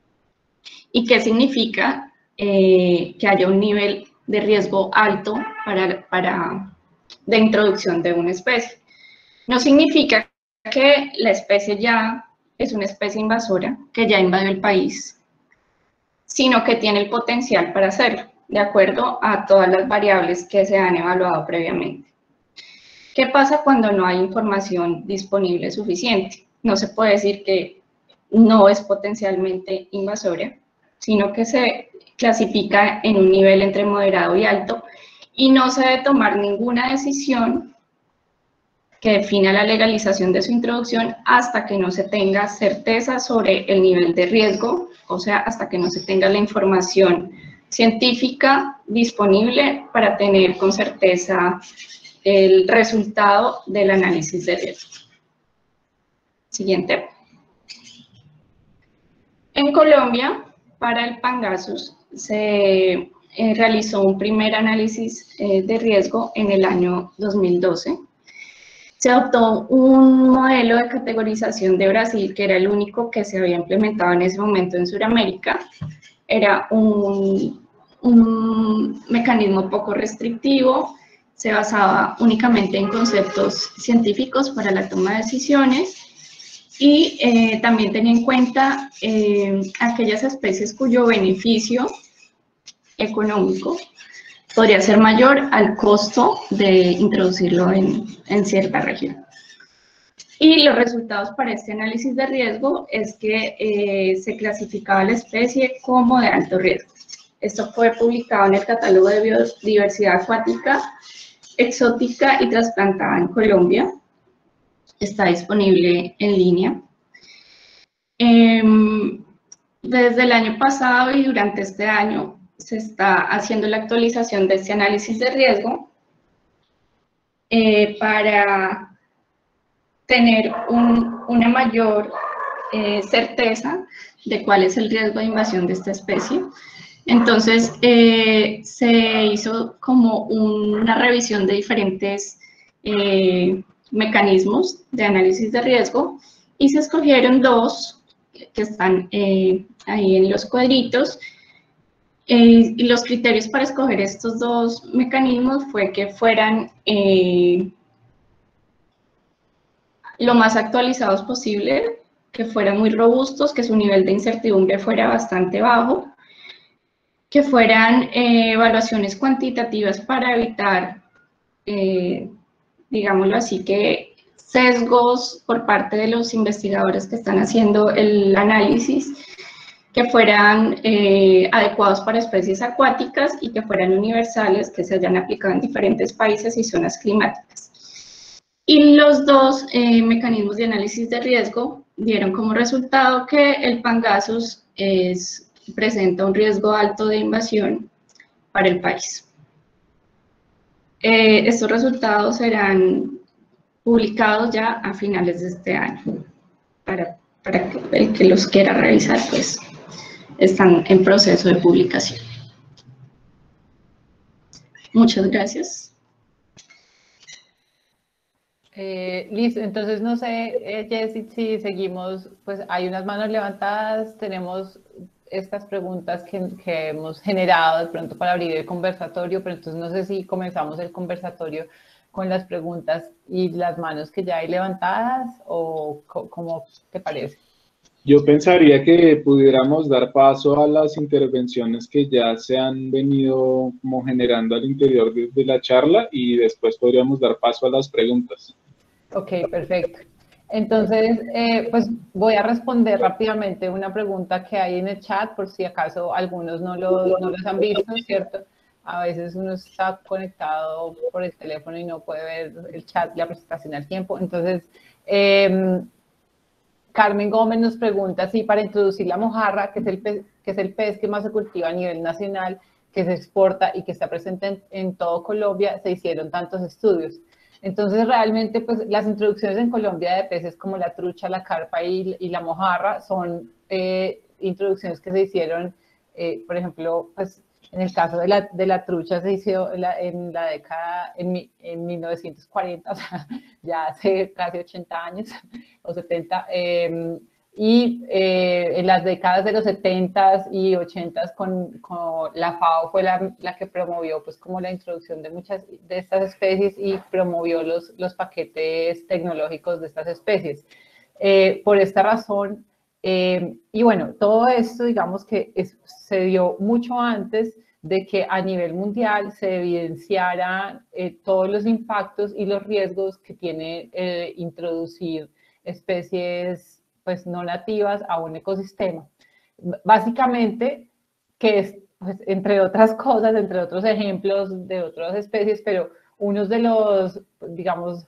¿Y qué significa eh, que haya un nivel de riesgo alto para, para, de introducción de una especie? No significa que la especie ya es una especie invasora, que ya invadió el país, sino que tiene el potencial para hacerlo, de acuerdo a todas las variables que se han evaluado previamente. ¿Qué pasa cuando no hay información disponible suficiente? No se puede decir que no es potencialmente invasora, sino que se clasifica en un nivel entre moderado y alto, y no se debe tomar ninguna decisión que defina la legalización de su introducción hasta que no se tenga certeza sobre el nivel de riesgo, o sea, hasta que no se tenga la información científica disponible para tener con certeza el resultado del análisis de riesgo. Siguiente. En Colombia, para el Pangasus, se eh, realizó un primer análisis eh, de riesgo en el año dos mil doce. Se adoptó un modelo de categorización de Brasil, que era el único que se había implementado en ese momento en Sudamérica. Era un, un mecanismo poco restrictivo, se basaba únicamente en conceptos científicos para la toma de decisiones, y eh, también tenía en cuenta eh, aquellas especies cuyo beneficio económico podría ser mayor al costo de introducirlo en, en cierta región. Y los resultados para este análisis de riesgo es que eh, se clasificaba la especie como de alto riesgo. Esto fue publicado en el Catálogo de Biodiversidad Acuática, Exótica y Trasplantada en Colombia. Está disponible en línea. Eh, desde el año pasado y durante este año se está haciendo la actualización de este análisis de riesgo eh, para tener un, una mayor eh, certeza de cuál es el riesgo de invasión de esta especie. Entonces, eh, se hizo como una revisión de diferentes eh, mecanismos de análisis de riesgo y se escogieron dos que están eh, ahí en los cuadritos. Eh, y los criterios para escoger estos dos mecanismos fue que fueran eh, lo más actualizados posible, que fueran muy robustos, que su nivel de incertidumbre fuera bastante bajo, que fueran eh, evaluaciones cuantitativas para evitar, eh, digámoslo así, que sesgos por parte de los investigadores que están haciendo el análisis, que fueran eh, adecuados para especies acuáticas y que fueran universales, que se hayan aplicado en diferentes países y zonas climáticas. Y los dos eh, mecanismos de análisis de riesgo dieron como resultado que el Pangasus es, presenta un riesgo alto de invasión para el país. Eh, estos resultados serán publicados ya a finales de este año. Para, para que el que los quiera revisar, pues están en proceso de publicación. Muchas gracias. Eh, listo, entonces no sé, eh, Jessy, si seguimos, pues hay unas manos levantadas, tenemos estas preguntas que, que hemos generado de pronto para abrir el conversatorio, pero entonces no sé si comenzamos el conversatorio con las preguntas y las manos que ya hay levantadas o ¿cómo te parece? Yo pensaría que pudiéramos dar paso a las intervenciones que ya se han venido como generando al interior de, de la charla y después podríamos dar paso a las preguntas. Ok, perfecto. Entonces, eh, pues voy a responder rápidamente una pregunta que hay en el chat, por si acaso algunos no, lo, no los han visto, ¿cierto? A veces uno está conectado por el teléfono y no puede ver el chat, la presentación al tiempo. Entonces, eh, Carmen Gómez nos pregunta si para introducir la mojarra, que es, el pez, que es el pez que más se cultiva a nivel nacional, que se exporta y que está presente en, en todo Colombia, se hicieron tantos estudios. Entonces, realmente, pues, las introducciones en Colombia de peces como la trucha, la carpa y, y la mojarra son eh, introducciones que se hicieron, eh, por ejemplo, pues, en el caso de la, de la trucha se hizo en la, en la década, en, en mil novecientos cuarenta, o sea, ya hace casi ochenta años o setenta, eh, y eh, en las décadas de los setentas y ochentas con, con la FAO fue la, la que promovió pues como la introducción de muchas de estas especies y promovió los, los paquetes tecnológicos de estas especies. Eh, por esta razón, eh, y bueno, todo esto digamos que es, se dio mucho antes de que a nivel mundial se evidenciaran eh, todos los impactos y los riesgos que tiene eh, introducir especies pues no nativas a un ecosistema. Básicamente, que es, pues, entre otras cosas, entre otros ejemplos de otras especies, pero uno de los, digamos,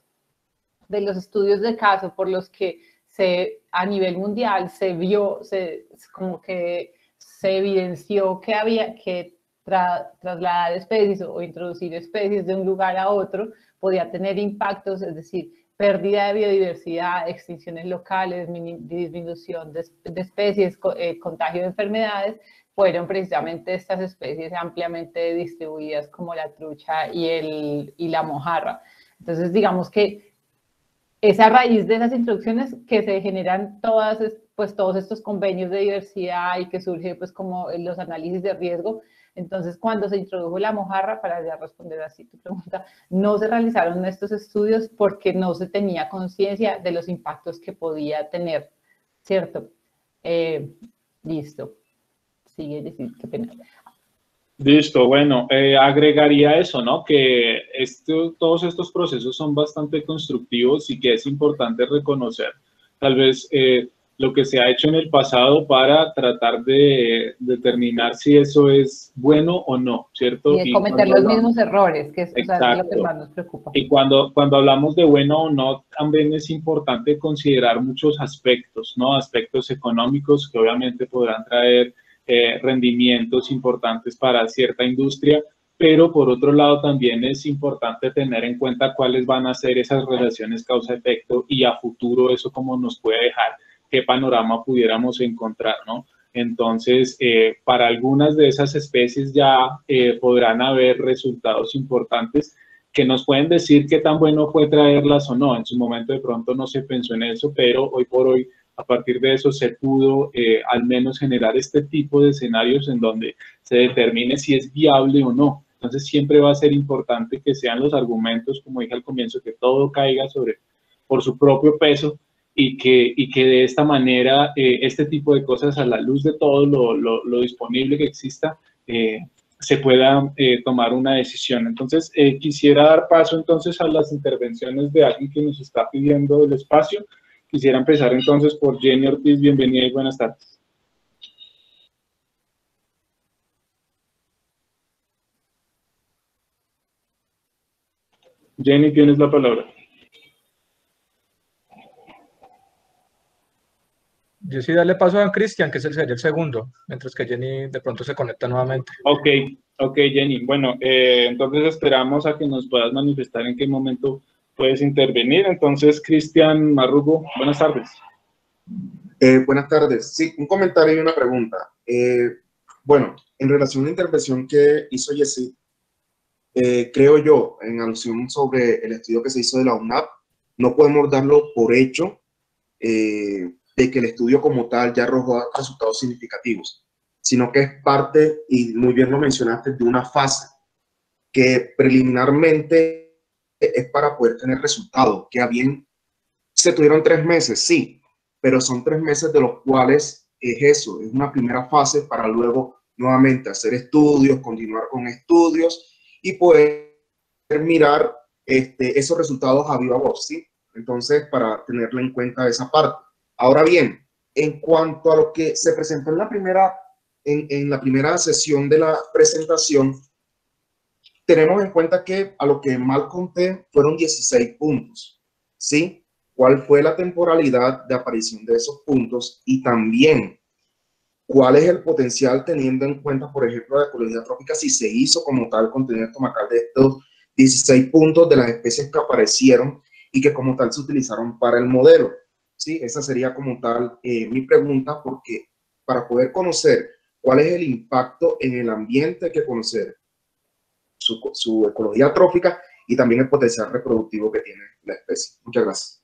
de los estudios de caso por los que se, a nivel mundial se vio, se, como que se evidenció que había que tra, trasladar especies o introducir especies de un lugar a otro podía tener impactos, es decir, pérdida de biodiversidad, extinciones locales, disminución de, de especies, eh, contagio de enfermedades, fueron precisamente estas especies ampliamente distribuidas como la trucha y, el, y la mojarra. Entonces, digamos que es a raíz de esas introducciones que se generan todas, pues, todos estos convenios de diversidad y que surge pues, como los análisis de riesgo. Entonces, cuando se introdujo la mojarra, para ya responder así tu pregunta, no se realizaron estos estudios porque no se tenía conciencia de los impactos que podía tener, ¿cierto? Eh, listo. Sigue, decir, qué pena. Listo, bueno, eh, agregaría eso, ¿no? Que esto, todos estos procesos son bastante constructivos y que es importante reconocer tal vez eh, lo que se ha hecho en el pasado para tratar de determinar si eso es bueno o no, ¿cierto? Y de Y cometer cuando los hablamos- mismos errores, que es, o sea, es lo que Exacto. más nos preocupa. Y cuando, cuando hablamos de bueno o no, también es importante considerar muchos aspectos, ¿no? Aspectos económicos que obviamente podrán traer eh, rendimientos importantes para cierta industria, pero por otro lado también es importante tener en cuenta cuáles van a ser esas relaciones causa-efecto y a futuro eso cómo nos puede dejar, qué panorama pudiéramos encontrar, ¿no? Entonces, eh, para algunas de esas especies ya eh, podrán haber resultados importantes que nos pueden decir qué tan bueno fue traerlas o no. En su momento de pronto no se pensó en eso, pero hoy por hoy, a partir de eso, se pudo eh, al menos generar este tipo de escenarios en donde se determine si es viable o no. Entonces siempre va a ser importante que sean los argumentos, como dije al comienzo, que todo caiga sobre, por su propio peso y que, y que de esta manera eh, este tipo de cosas a la luz de todo lo, lo, lo disponible que exista, eh, se pueda eh, tomar una decisión. Entonces, eh, quisiera dar paso entonces a las intervenciones de alguien que nos está pidiendo el espacio. Quisiera empezar entonces por Jenny Ortiz. Bienvenida y buenas tardes. Jenny, tienes la palabra. Yo sí darle paso a Cristian, que es el, sería el segundo, mientras que Jenny de pronto se conecta nuevamente. Ok, ok, Jenny. Bueno, eh, entonces esperamos a que nos puedas manifestar en qué momento puedes intervenir. Entonces, Cristian Marrugo, buenas tardes. Eh, buenas tardes. Sí, un comentario y una pregunta. Eh, bueno, en relación a la intervención que hizo Jessy, eh, creo yo, en alusión sobre el estudio que se hizo de la U N A P, no podemos darlo por hecho eh, de que el estudio como tal ya arrojó resultados significativos, sino que es parte, y muy bien lo mencionaste, de una fase que preliminarmente es para poder tener resultados, que a bien se tuvieron tres meses, sí, pero son tres meses de los cuales es eso, es una primera fase para luego nuevamente hacer estudios, continuar con estudios y poder mirar este, esos resultados a viva voz, ¿sí? Entonces, para tenerlo en cuenta esa parte. Ahora bien, en cuanto a lo que se presentó en la primera, en, en la primera sesión de la presentación, tenemos en cuenta que a lo que mal conté fueron dieciséis puntos, ¿sí? ¿Cuál fue la temporalidad de aparición de esos puntos? Y también, ¿cuál es el potencial teniendo en cuenta, por ejemplo, la ecología trópica, si se hizo como tal contenido estomacal de estos dieciséis puntos de las especies que aparecieron y que como tal se utilizaron para el modelo? Sí, esa sería como tal eh, mi pregunta, porque para poder conocer cuál es el impacto en el ambiente, hay que conocer su, su ecología trófica y también el potencial reproductivo que tiene la especie. Muchas gracias.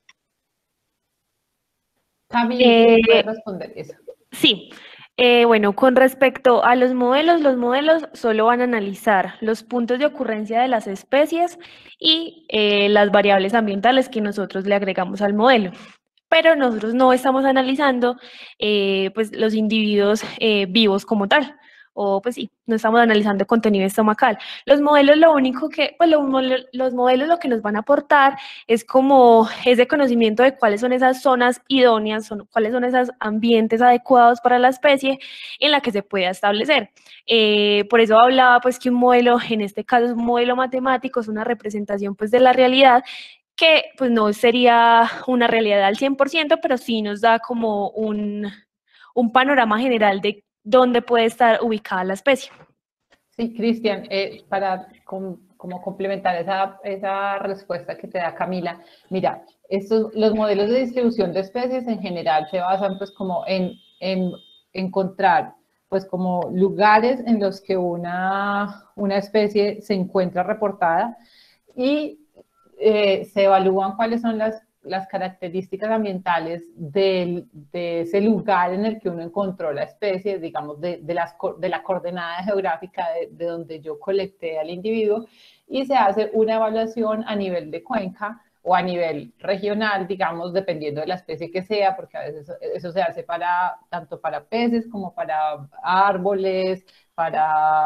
Cami, Eh, ¿puede responder eso? Sí. Eh, bueno, con respecto a los modelos, los modelos solo van a analizar los puntos de ocurrencia de las especies y eh, las variables ambientales que nosotros le agregamos al modelo. Pero nosotros no estamos analizando eh, pues, los individuos eh, vivos como tal, o pues sí, no estamos analizando contenido estomacal. Los modelos lo único que, pues lo, los modelos lo que nos van a aportar es como ese conocimiento de cuáles son esas zonas idóneas, son, cuáles son esos ambientes adecuados para la especie en la que se pueda establecer. Eh, por eso hablaba pues que un modelo, en este caso es un modelo matemático, es una representación pues de la realidad, que pues no sería una realidad al cien por ciento, pero sí nos da como un, un panorama general de dónde puede estar ubicada la especie. Sí, Cristian, eh, para com, como complementar esa, esa respuesta que te da Camila, mira, estos, los modelos de distribución de especies en general se basan pues como en, en encontrar pues como lugares en los que una, una especie se encuentra reportada y Eh, se evalúan cuáles son las, las características ambientales del, de ese lugar en el que uno encontró la especie, digamos, de, de, las, de la coordenada geográfica de, de donde yo colecté al individuo, y se hace una evaluación a nivel de cuenca o a nivel regional, digamos, dependiendo de la especie que sea, porque a veces eso se hace para, tanto para peces como para árboles, para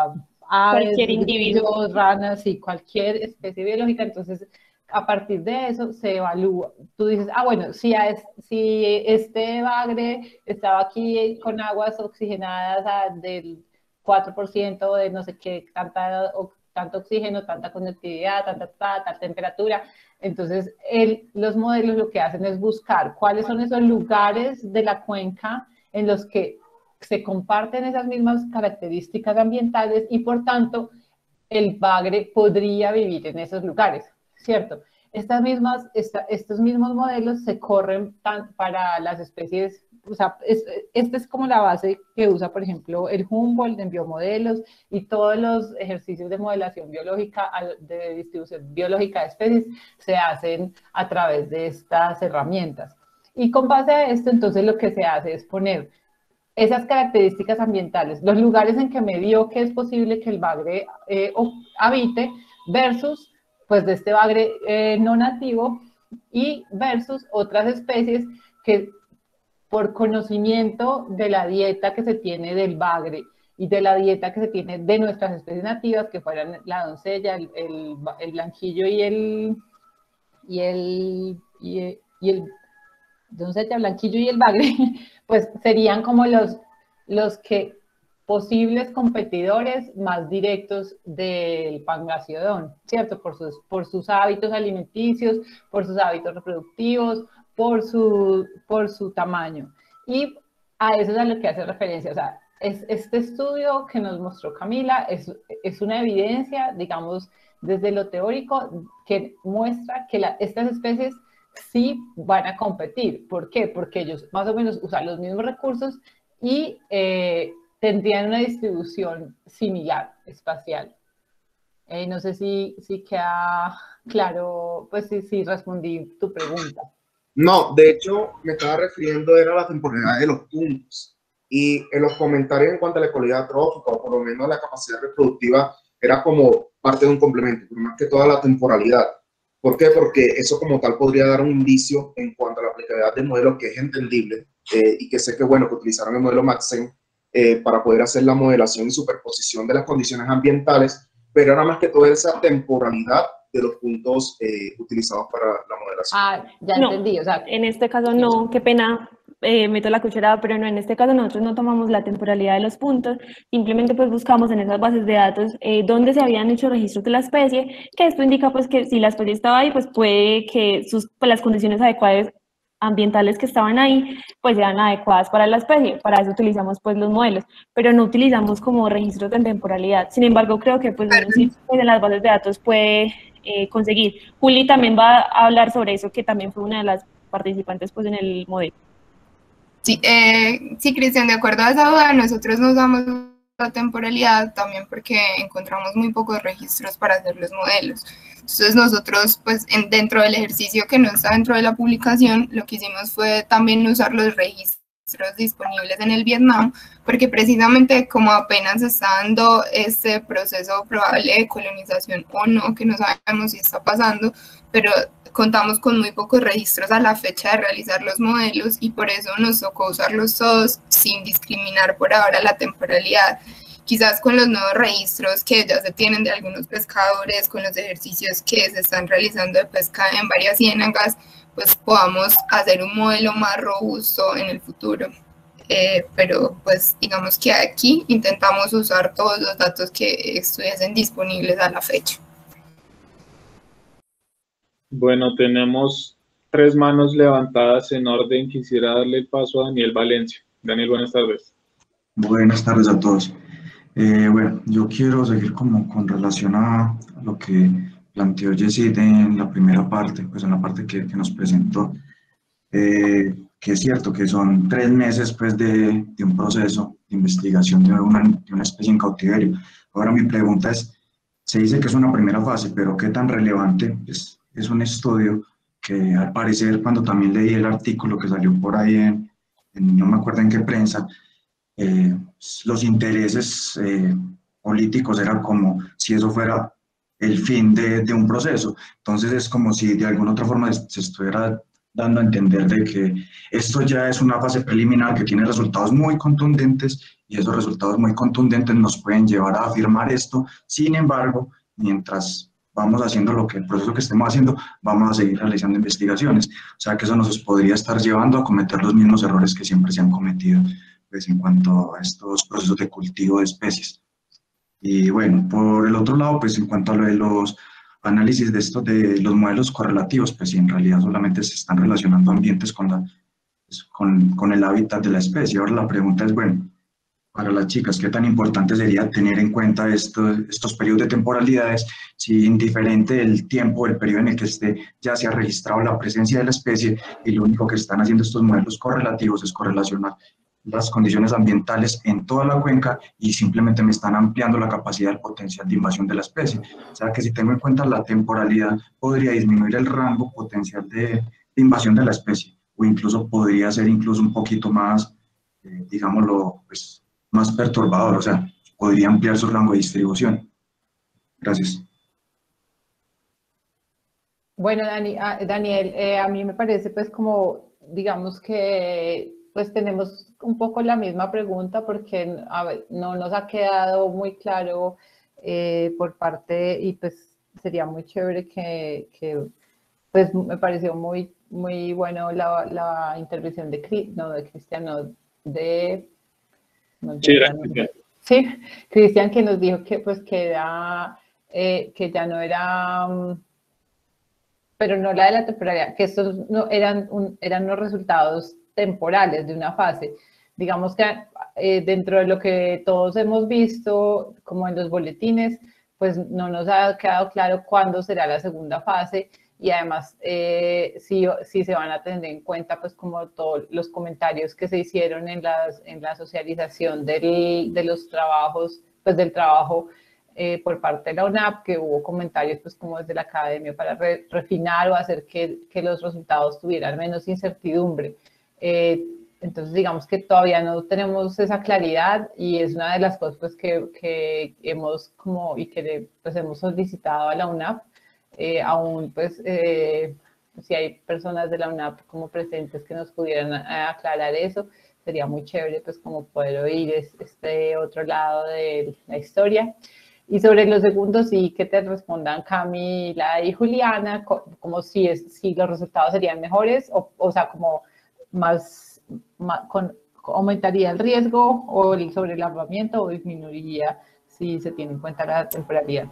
aves, cualquier individuo, grillos, ranas y cualquier especie biológica. Entonces, a partir de eso se evalúa. Tú dices, ah, bueno, si, a es, si este bagre estaba aquí con aguas oxigenadas a, del cuatro por ciento de no sé qué, tanta, o, tanto oxígeno, tanta conductividad, tanta, tanta, tanta temperatura. Entonces, el, los modelos lo que hacen es buscar cuáles son esos lugares de la cuenca en los que se comparten esas mismas características ambientales y, por tanto, el bagre podría vivir en esos lugares, ¿cierto? Estas mismas, esta, estos mismos modelos se corren tan, para las especies, o sea, es, esta es como la base que usa, por ejemplo, el Humboldt en biomodelos y todos los ejercicios de modelación biológica, de distribución biológica de especies, se hacen a través de estas herramientas. Y con base a esto, entonces, lo que se hace es poner esas características ambientales, los lugares en que me dio que es posible que el bagre eh, habite, versus, pues, de este bagre eh, no nativo, y versus otras especies que, por conocimiento de la dieta que se tiene del bagre y de la dieta que se tiene de nuestras especies nativas, que fueran la doncella, el, el, el blanquillo y el, y el, y el, y el doncella, blanquillo y el bagre, pues serían como los, los que posibles competidores más directos del pangasiodón, ¿cierto? Por sus, por sus hábitos alimenticios, por sus hábitos reproductivos, por su, por su tamaño. Y a eso es a lo que hace referencia. O sea, es, este estudio que nos mostró Camila es, es una evidencia, digamos, desde lo teórico, que muestra que la, estas especies sí van a competir. ¿Por qué? Porque ellos más o menos usan los mismos recursos y eh, tendrían una distribución similar, espacial. Eh, no sé si, si queda claro, pues si, si respondí tu pregunta. No, de hecho, me estaba refiriendo era a la temporalidad de los puntos. Y en los comentarios en cuanto a la ecología trófica, o por lo menos la capacidad reproductiva, era como parte de un complemento, pero más que toda la temporalidad. ¿Por qué? Porque eso como tal podría dar un indicio en cuanto a la aplicabilidad del modelo, que es entendible, eh, y que sé que, bueno, que utilizaron el modelo Maxent eh, para poder hacer la modelación y superposición de las condiciones ambientales, pero era más que toda esa temporalidad de los puntos eh, utilizados para la modelación. Ah, ya no, entendí. O sea, en este caso no, qué pena, eh, meto la cucharada, pero no, en este caso nosotros no tomamos la temporalidad de los puntos, simplemente pues buscamos en esas bases de datos eh, dónde se habían hecho registros de la especie, que esto indica pues que si la especie estaba ahí, pues puede que sus, pues, las condiciones adecuadas ambientales que estaban ahí, pues sean adecuadas para la especie. Para eso utilizamos pues los modelos, pero no utilizamos como registros de temporalidad. Sin embargo, creo que pues uno sí pues, en las bases de datos puede eh, conseguir. Juli también va a hablar sobre eso, que también fue una de las participantes pues en el modelo. Sí, eh, sí, Cristian, de acuerdo a esa duda, nosotros nos damos la temporalidad también porque encontramos muy pocos registros para hacer los modelos. Entonces nosotros, pues, en, dentro del ejercicio que no está dentro de la publicación, lo que hicimos fue también usar los registros disponibles en el Vietnam, porque precisamente como apenas está dando este proceso probable de colonización o no, que no sabemos si está pasando, pero contamos con muy pocos registros a la fecha de realizar los modelos y por eso nos tocó usarlos todos sin discriminar por ahora la temporalidad. Quizás con los nuevos registros que ya se tienen de algunos pescadores, con los ejercicios que se están realizando de pesca en varias ciénagas, pues podamos hacer un modelo más robusto en el futuro. Eh, pero pues digamos que aquí intentamos usar todos los datos que estuviesen disponibles a la fecha. Bueno, tenemos tres manos levantadas en orden. Quisiera darle el paso a Daniel Valencia. Daniel, buenas tardes. Buenas tardes a todos. Eh, bueno, yo quiero seguir como con relación a lo que planteó Yesid en la primera parte, pues en la parte que, que nos presentó, eh, que es cierto que son tres meses pues de, de un proceso de investigación de una, de una especie en cautiverio. Ahora mi pregunta es, se dice que es una primera fase, pero ¿qué tan relevante es? Es un estudio que al parecer cuando también leí el artículo que salió por ahí en, en no me acuerdo en qué prensa, eh, los intereses eh, políticos eran como si eso fuera el fin de, de un proceso. Entonces es como si de alguna otra forma se estuviera dando a entender de que esto ya es una fase preliminar que tiene resultados muy contundentes y esos resultados muy contundentes nos pueden llevar a afirmar esto. Sin embargo, mientras vamos haciendo lo que el proceso que estemos haciendo, vamos a seguir realizando investigaciones. O sea que eso nos podría estar llevando a cometer los mismos errores que siempre se han cometido pues, en cuanto a estos procesos de cultivo de especies. Y bueno, por el otro lado, pues en cuanto a lo de los análisis de estos de los modelos correlativos, pues sí, en realidad solamente se están relacionando ambientes con, la, pues, con, con el hábitat de la especie. Ahora la pregunta es, bueno, para las chicas, ¿qué tan importante sería tener en cuenta esto, estos periodos de temporalidades si indiferente el tiempo, el periodo en el que esté, ya se ha registrado la presencia de la especie y lo único que están haciendo estos modelos correlativos es correlacionar las condiciones ambientales en toda la cuenca y simplemente me están ampliando la capacidad del potencial de invasión de la especie? O sea que si tengo en cuenta la temporalidad, podría disminuir el rango potencial de, de invasión de la especie, o incluso podría ser incluso un poquito más, eh, digámoslo, pues, más perturbador, o sea, podría ampliar su rango de distribución. Gracias. Bueno, Dani, ah, Daniel, eh, a mí me parece pues como, digamos que pues tenemos un poco la misma pregunta porque a ver, no nos ha quedado muy claro eh, por parte y pues sería muy chévere que, que pues me pareció muy, muy bueno la, la intervención de, no, de Cristian, no, de... No, sí, ya no, sí, Cristian, que nos dijo que pues que, era, eh, que ya no era... Um, pero no la de la temporalidad, que estos no eran, un, eran los resultados temporales de una fase. Digamos que eh, dentro de lo que todos hemos visto, como en los boletines, pues no nos ha quedado claro cuándo será la segunda fase y además eh, sí, sí se van a tener en cuenta pues como todos los comentarios que se hicieron en, las, en la socialización del, de los trabajos, pues del trabajo Eh, por parte de la U N A P, que hubo comentarios pues como desde la academia para re, refinar o hacer que, que los resultados tuvieran menos incertidumbre. Eh, entonces digamos que todavía no tenemos esa claridad y es una de las cosas pues, que, que hemos como y que pues hemos solicitado a la U N A P. Eh, aún pues eh, si hay personas de la U N A P como presentes que nos pudieran aclarar eso, sería muy chévere pues como poder oír este otro lado de la historia. Y sobre los segundos, sí, que te respondan Camila y Juliana, como si, es, si los resultados serían mejores, o, o sea, como más, más con, aumentaría el riesgo, o el, sobre el armamiento, o disminuiría si se tiene en cuenta la temporalidad.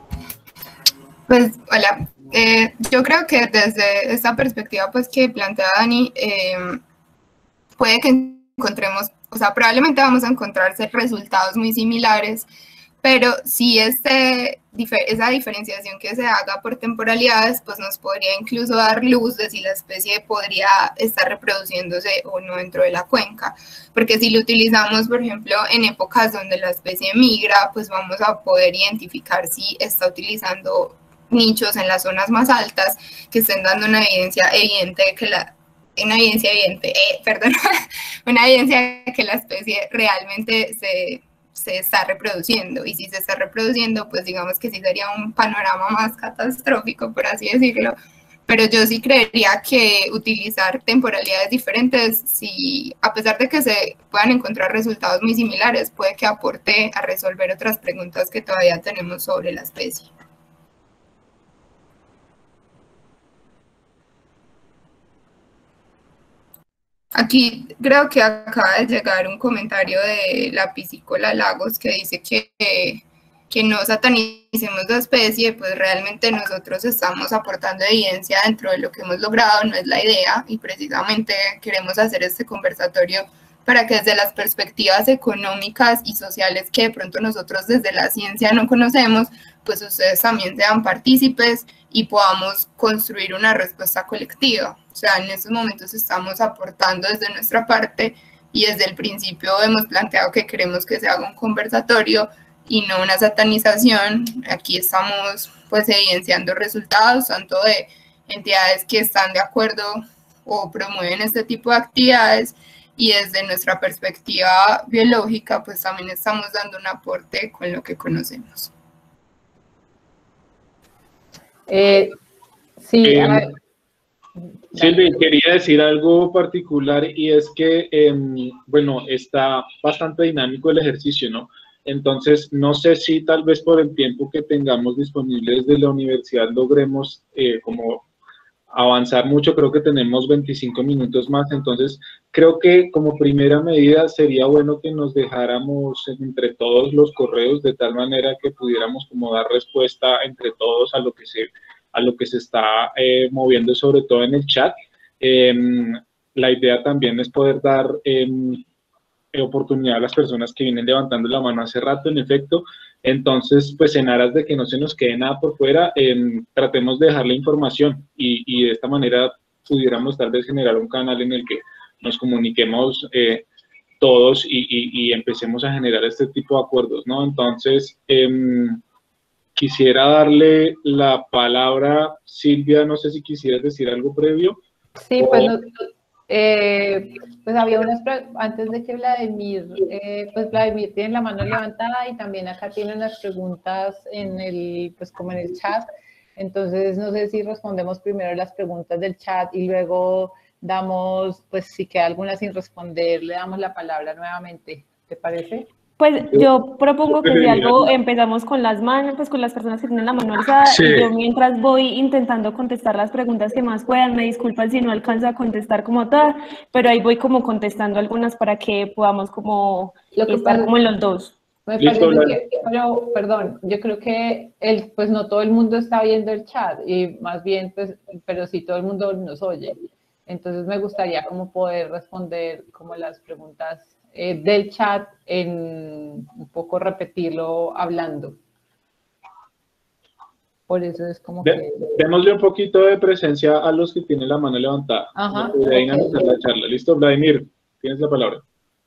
Pues, hola, eh, yo creo que desde esta perspectiva pues que plantea Dani, eh, puede que encontremos, o sea, probablemente vamos a encontrarse resultados muy similares, pero si este, esa diferenciación que se haga por temporalidades, pues nos podría incluso dar luz de si la especie podría estar reproduciéndose o no dentro de la cuenca. Porque si lo utilizamos, por ejemplo, en épocas donde la especie migra, pues vamos a poder identificar si está utilizando nichos en las zonas más altas que estén dando una evidencia evidente que la una evidencia evidente, eh, perdón, una evidencia que la especie realmente se se está reproduciendo, y si se está reproduciendo, pues digamos que sí sería un panorama más catastrófico, por así decirlo, pero yo sí creería que utilizar temporalidades diferentes, si, a pesar de que se puedan encontrar resultados muy similares, puede que aporte a resolver otras preguntas que todavía tenemos sobre la especie. Aquí creo que acaba de llegar un comentario de la piscícola Lagos que dice que, que no satanicemos la especie, pues realmente nosotros estamos aportando evidencia dentro de lo que hemos logrado, no es la idea, y precisamente queremos hacer este conversatorio para que desde las perspectivas económicas y sociales que de pronto nosotros desde la ciencia no conocemos, pues ustedes también sean partícipes y podamos construir una respuesta colectiva. O sea, en estos momentos estamos aportando desde nuestra parte y desde el principio hemos planteado que queremos que se haga un conversatorio y no una satanización. Aquí estamos pues evidenciando resultados tanto de entidades que están de acuerdo o promueven este tipo de actividades, y desde nuestra perspectiva biológica pues también estamos dando un aporte con lo que conocemos. Eh, sí, eh, a ver. Silvi, quería decir algo particular y es que, eh, bueno, está bastante dinámico el ejercicio, ¿no? Entonces, no sé si tal vez por el tiempo que tengamos disponible desde la universidad logremos eh, como avanzar mucho. Creo que tenemos veinticinco minutos más, entonces creo que como primera medida sería bueno que nos dejáramos entre todos los correos de tal manera que pudiéramos como dar respuesta entre todos a lo que se, a lo que se está eh, moviendo, sobre todo en el chat. Eh, la idea también es poder dar eh, oportunidad a las personas que vienen levantando la mano hace rato, en efecto. Entonces, pues en aras de que no se nos quede nada por fuera, eh, tratemos de dejar la información y, y de esta manera pudiéramos tal vez generar un canal en el que nos comuniquemos eh, todos y, y, y empecemos a generar este tipo de acuerdos, ¿no? Entonces, eh, quisiera darle la palabra, Silvia, no sé si quisieras decir algo previo. Sí, pues, no, eh, pues había unas, antes de que Vladimir, eh, pues Vladimir tiene la mano levantada y también acá tiene unas preguntas en el, pues como en el chat, entonces no sé si respondemos primero las preguntas del chat y luego damos, pues si queda alguna sin responder, le damos la palabra nuevamente, ¿te parece? Pues yo propongo que si algo empezamos con las manos, pues con las personas que tienen la mano alzada, sí. Y yo mientras voy intentando contestar las preguntas que más puedan, me disculpan si no alcanzo a contestar como todas, pero ahí voy como contestando algunas para que podamos como Lo que estar como en los dos. Me parece que, pero, perdón, yo creo que el, pues no todo el mundo está viendo el chat, y más bien, pues, pero sí todo el mundo nos oye. Entonces me gustaría como poder responder como las preguntas Eh, del chat, en un poco repetirlo hablando. Por eso es como de, que... Démosle un poquito de presencia a los que tienen la mano levantada. Ajá. De ahí okay. La charla. ¿Listo? Vladimir, tienes la palabra.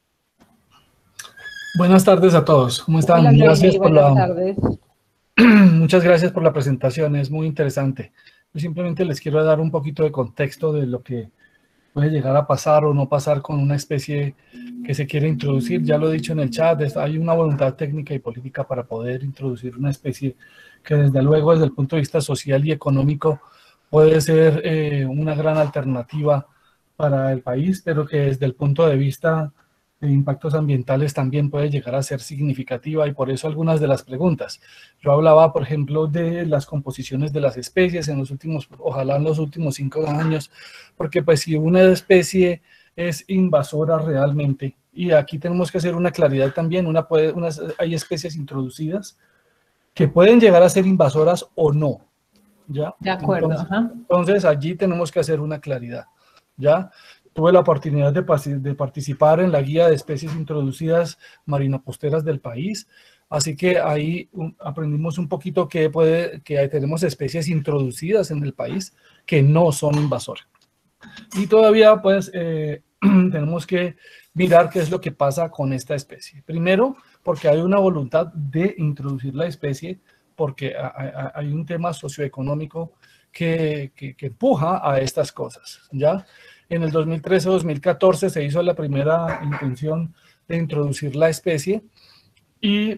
Buenas tardes a todos. ¿Cómo están? Hola, gracias por buenas la... tardes. Muchas gracias por la presentación, es muy interesante. Yo simplemente les quiero dar un poquito de contexto de lo que puede llegar a pasar o no pasar con una especie que se quiere introducir. Ya lo he dicho en el chat, hay una voluntad técnica y política para poder introducir una especie que desde luego desde el punto de vista social y económico puede ser eh, una gran alternativa para el país, pero que desde el punto de vista de impactos ambientales también puede llegar a ser significativa, y por eso algunas de las preguntas. Yo hablaba, por ejemplo, de las composiciones de las especies en los últimos, ojalá en los últimos cinco años, porque pues si una especie es invasora realmente, y aquí tenemos que hacer una claridad también, una puede, unas, hay especies introducidas que pueden llegar a ser invasoras o no, ¿ya? De acuerdo. Entonces, ajá. entonces allí tenemos que hacer una claridad, ¿ya? Tuve la oportunidad de, de participar en la guía de especies introducidas marinocosteras del país, así que ahí un, aprendimos un poquito que, puede, que tenemos especies introducidas en el país que no son invasoras. Y todavía pues eh, tenemos que mirar qué es lo que pasa con esta especie. Primero, porque hay una voluntad de introducir la especie, porque hay un tema socioeconómico que, que, que empuja a estas cosas, ¿ya? En el dos mil trece dos mil catorce se hizo la primera intención de introducir la especie y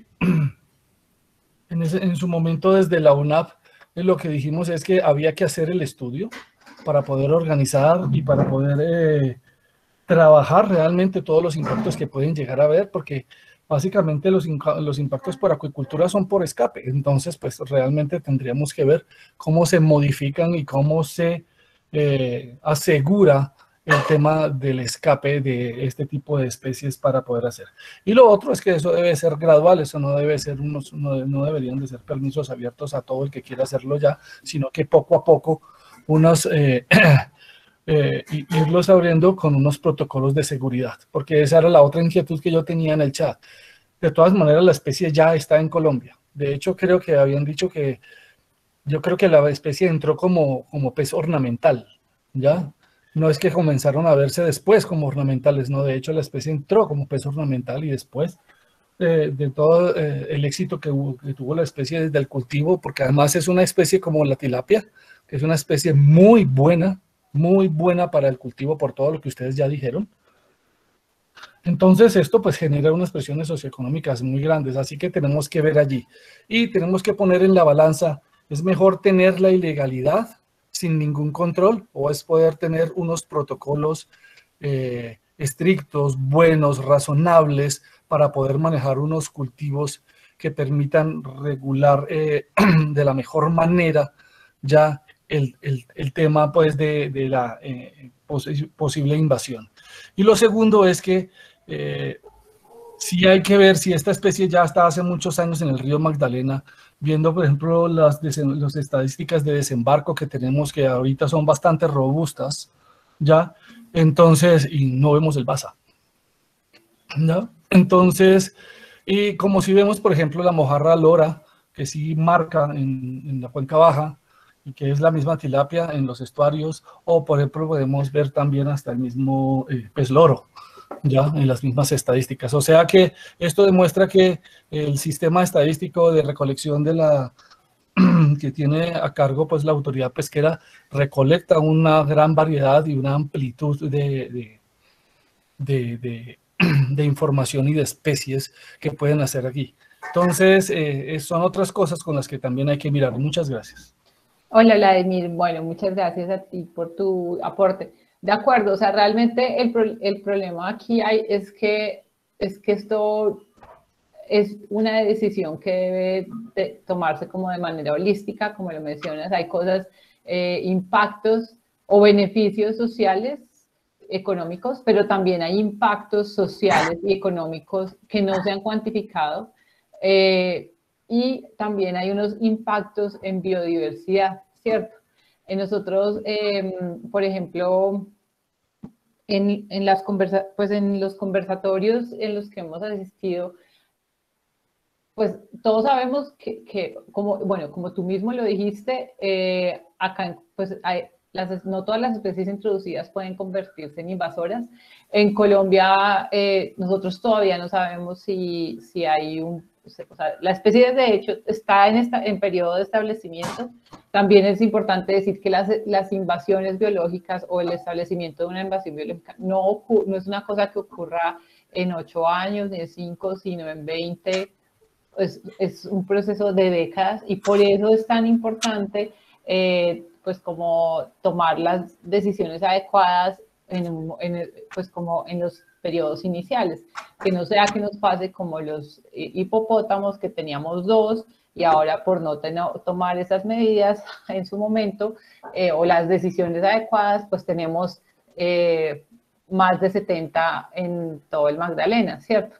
en, ese, en su momento desde la U N A P lo que dijimos es que había que hacer el estudio para poder organizar y para poder eh, trabajar realmente todos los impactos que pueden llegar a haber, porque básicamente los, los impactos por acuicultura son por escape, entonces pues realmente tendríamos que ver cómo se modifican y cómo se eh, asegura el tema del escape de este tipo de especies para poder hacer. Y lo otro es que eso debe ser gradual, eso no debe ser unos, no, no deberían de ser permisos abiertos a todo el que quiera hacerlo ya, sino que poco a poco unos, eh, eh, irlos abriendo con unos protocolos de seguridad, porque esa era la otra inquietud que yo tenía en el chat. De todas maneras, la especie ya está en Colombia. De hecho, creo que habían dicho que, yo creo que la especie entró como, como pez ornamental, ¿ya? No es que comenzaron a verse después como ornamentales, no, de hecho la especie entró como pez ornamental y después eh, de todo eh, el éxito que, hubo, que tuvo la especie desde el cultivo, porque además es una especie como la tilapia, que es una especie muy buena, muy buena para el cultivo por todo lo que ustedes ya dijeron. Entonces esto pues genera unas presiones socioeconómicas muy grandes, así que tenemos que ver allí. Y tenemos que poner en la balanza, es mejor tener la ilegalidad, sin ningún control, o es poder tener unos protocolos eh, estrictos, buenos, razonables, para poder manejar unos cultivos que permitan regular eh, de la mejor manera ya el, el, el tema pues, de, de la eh, pos posible invasión. Y lo segundo es que eh, sí hay que ver si esta especie ya está hace muchos años en el río Magdalena, viendo por ejemplo las, las estadísticas de desembarco que tenemos, que ahorita son bastante robustas, ¿ya? Entonces, y no vemos el basa, ¿ya? Entonces, y como si vemos por ejemplo la mojarra lora, que sí marca en, en la cuenca baja, y que es la misma tilapia en los estuarios, o por ejemplo podemos ver también hasta el mismo eh, pez loro, ya en las mismas estadísticas. O sea que esto demuestra que el sistema estadístico de recolección de la que tiene a cargo pues la autoridad pesquera recolecta una gran variedad y una amplitud de, de, de, de, de información y de especies que pueden hacer aquí. Entonces eh, son otras cosas con las que también hay que mirar. Muchas gracias. Hola, Vladimir. Bueno, muchas gracias a ti por tu aporte. De acuerdo, o sea, realmente el, pro, el problema aquí hay es que, es que esto es una decisión que debe de tomarse como de manera holística, como lo mencionas. Hay cosas, eh, impactos o beneficios sociales, económicos, pero también hay impactos sociales y económicos que no se han cuantificado. Eh, y también hay unos impactos en biodiversidad, ¿cierto? En nosotros, eh, por ejemplo, en, en, las conversa pues en los conversatorios en los que hemos asistido, pues todos sabemos que, que como, bueno, como tú mismo lo dijiste, eh, acá pues hay, las, no todas las especies introducidas pueden convertirse en invasoras. En Colombia, eh, nosotros todavía no sabemos si, si hay un... O sea, la especie de hecho está en, esta, en periodo de establecimiento. También es importante decir que las, las invasiones biológicas o el establecimiento de una invasión biológica no, no es una cosa que ocurra en ocho años ni en cinco, sino en veinte. Es, es un proceso de décadas y por eso es tan importante eh, pues como tomar las decisiones adecuadas en, un, en, pues como en los periodos iniciales, que no sea que nos pase como los hipopótamos, que teníamos dos y ahora por no tener, tomar esas medidas en su momento eh, o las decisiones adecuadas, pues tenemos eh, más de setenta en todo el Magdalena, ¿cierto?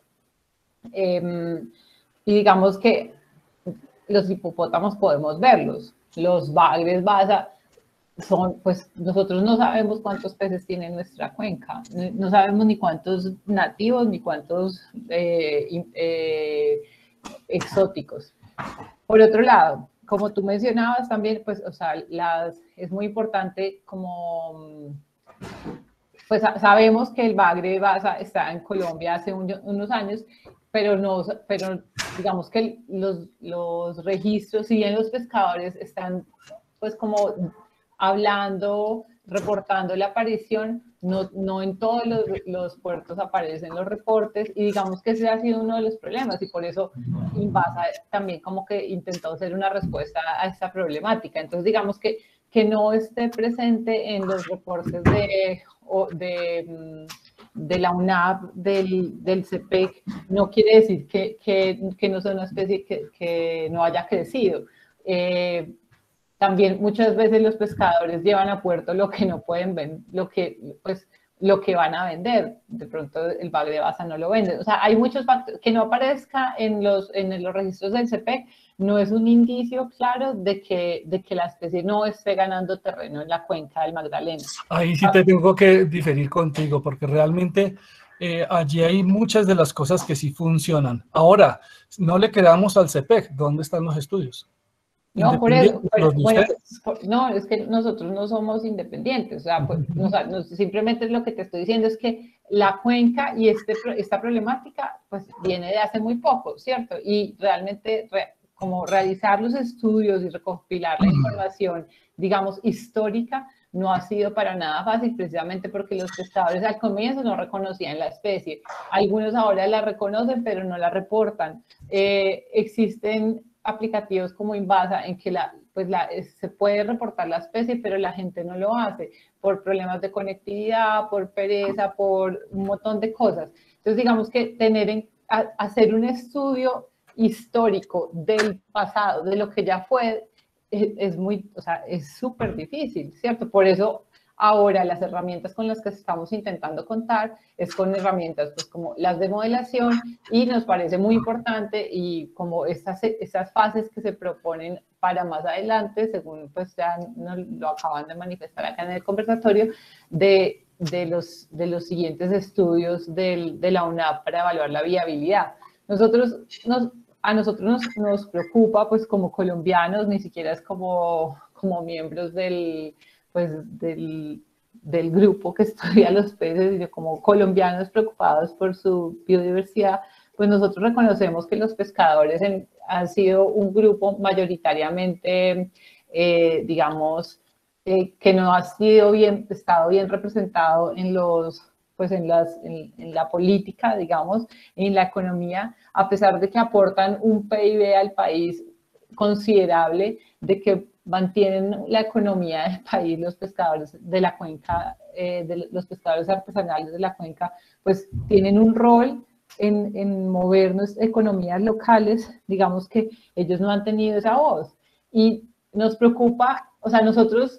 Eh, y digamos que los hipopótamos podemos verlos, los bagres basa son, pues nosotros no sabemos cuántos peces tiene nuestra cuenca, no sabemos ni cuántos nativos ni cuántos eh, eh, exóticos. Por otro lado, como tú mencionabas también, pues, o sea, las, es muy importante como, pues sabemos que el bagre basa está en Colombia hace un, unos años, pero no, pero digamos que los, los registros, si bien los pescadores están, pues como hablando, reportando la aparición, no, no en todos los, los puertos aparecen los reportes y digamos que ese ha sido uno de los problemas y por eso Invasa también como que intentó hacer una respuesta a esta problemática. Entonces digamos que, que no esté presente en los reportes de, de, de la UNAV, del, del C P E C, no quiere decir que, que, que no sea una especie que, que no haya crecido. Eh, También muchas veces los pescadores llevan a puerto lo que no pueden vender, lo que, pues, lo que van a vender. De pronto el bagre basa no lo vende. O sea, hay muchos factores. Que no aparezca en los, en los registros del C P E C no es un indicio claro de que, de que la especie no esté ganando terreno en la cuenca del Magdalena. Ahí sí te tengo que diferir contigo, porque realmente eh, allí hay muchas de las cosas que sí funcionan. Ahora, no le quedamos al C P E C. ¿Dónde están los estudios? No, por eso, pero, bueno, por, no, es que nosotros no somos independientes, o sea, pues, no, no, simplemente lo que te estoy diciendo es que la cuenca y este, esta problemática, pues, viene de hace muy poco, ¿cierto? Y realmente, re, como realizar los estudios y recopilar la información, digamos, histórica, no ha sido para nada fácil, precisamente porque los pescadores al comienzo no reconocían la especie. Algunos ahora la reconocen, pero no la reportan. Eh, existen... aplicativos como Invasa en que la, pues la, se puede reportar la especie, pero la gente no lo hace por problemas de conectividad, por pereza, por un montón de cosas. Entonces, digamos que tener en, a, hacer un estudio histórico del pasado, de lo que ya fue, es, es muy, o sea, es súper difícil, ¿cierto? Por eso ahora las herramientas con las que estamos intentando contar es con herramientas pues como las de modelación, y nos parece muy importante, y como estas, estas fases que se proponen para más adelante, según pues ya nos lo acaban de manifestar acá en el conversatorio, de, de, los, de los siguientes estudios del, de la UNAP para evaluar la viabilidad. Nosotros nos, a nosotros nos, nos preocupa pues como colombianos, ni siquiera es como, como miembros del... pues del, del grupo que estudia los peces, y como colombianos preocupados por su biodiversidad, pues nosotros reconocemos que los pescadores en, han sido un grupo mayoritariamente, eh, digamos, eh, que no ha sido bien, estado bien representado en los, pues en, las, en, en la política, digamos, en la economía, a pesar de que aportan un P I B al país considerable, de que mantienen la economía del país, los pescadores de la cuenca, eh, de los pescadores artesanales de la cuenca, pues tienen un rol en, en movernos economías locales, digamos que ellos no han tenido esa voz. Y nos preocupa, o sea, nosotros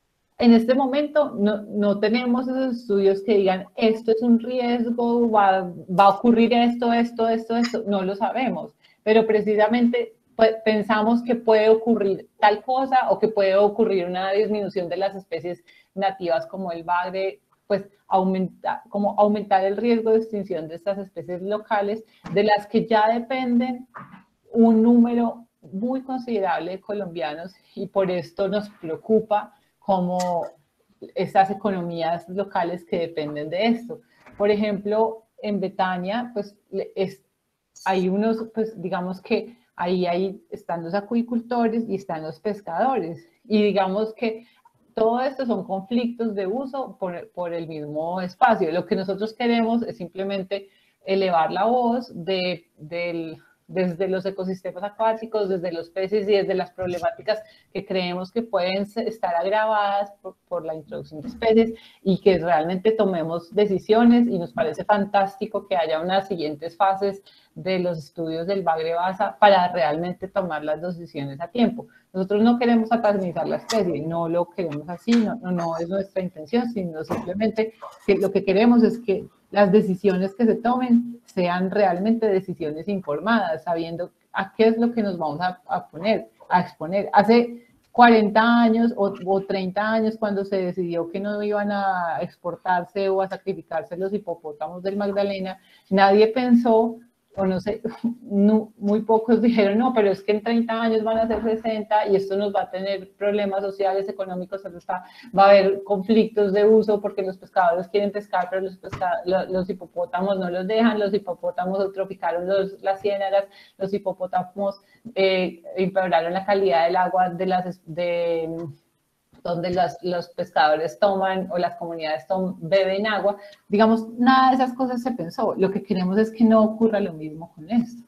en este momento no, no tenemos esos estudios que digan esto es un riesgo, va, va a ocurrir esto, esto, esto, esto, no lo sabemos, pero precisamente pensamos que puede ocurrir tal cosa, o que puede ocurrir una disminución de las especies nativas como el bagre, pues aumenta, como aumentar el riesgo de extinción de estas especies locales, de las que ya dependen un número muy considerable de colombianos, y por esto nos preocupa como estas economías locales que dependen de esto. Por ejemplo, en Betania, pues es, hay unos, pues digamos que ahí, ahí están los acuicultores y están los pescadores. Y digamos que todo esto son conflictos de uso por, por el mismo espacio. Lo que nosotros queremos es simplemente elevar la voz de, del, desde los ecosistemas acuáticos, desde los peces y desde las problemáticas que creemos que pueden estar agravadas por, por la introducción de especies, y que realmente tomemos decisiones. Y nos parece fantástico que haya unas siguientes fases de los estudios del bagre basa para realmente tomar las decisiones a tiempo. Nosotros no queremos satanizar la especie, no lo queremos así, no, no, no es nuestra intención, sino simplemente que lo que queremos es que las decisiones que se tomen sean realmente decisiones informadas, sabiendo a qué es lo que nos vamos a, a poner, a exponer. Hace cuarenta años o, o treinta años, cuando se decidió que no iban a exportarse o a sacrificarse los hipopótamos del Magdalena, nadie pensó, o no sé, no, muy pocos dijeron, no, pero es que en treinta años van a ser sesenta y esto nos va a tener problemas sociales, económicos, está, va a haber conflictos de uso porque los pescadores quieren pescar, pero los, pesca, los, los hipopótamos no los dejan, los hipopótamos eutroficaron los, las ciénagas, los hipopótamos eh, empeoraron la calidad del agua de las... De, donde los, los pescadores toman, o las comunidades toman, beben agua, digamos, nada de esas cosas se pensó. Lo que queremos es que no ocurra lo mismo con esto.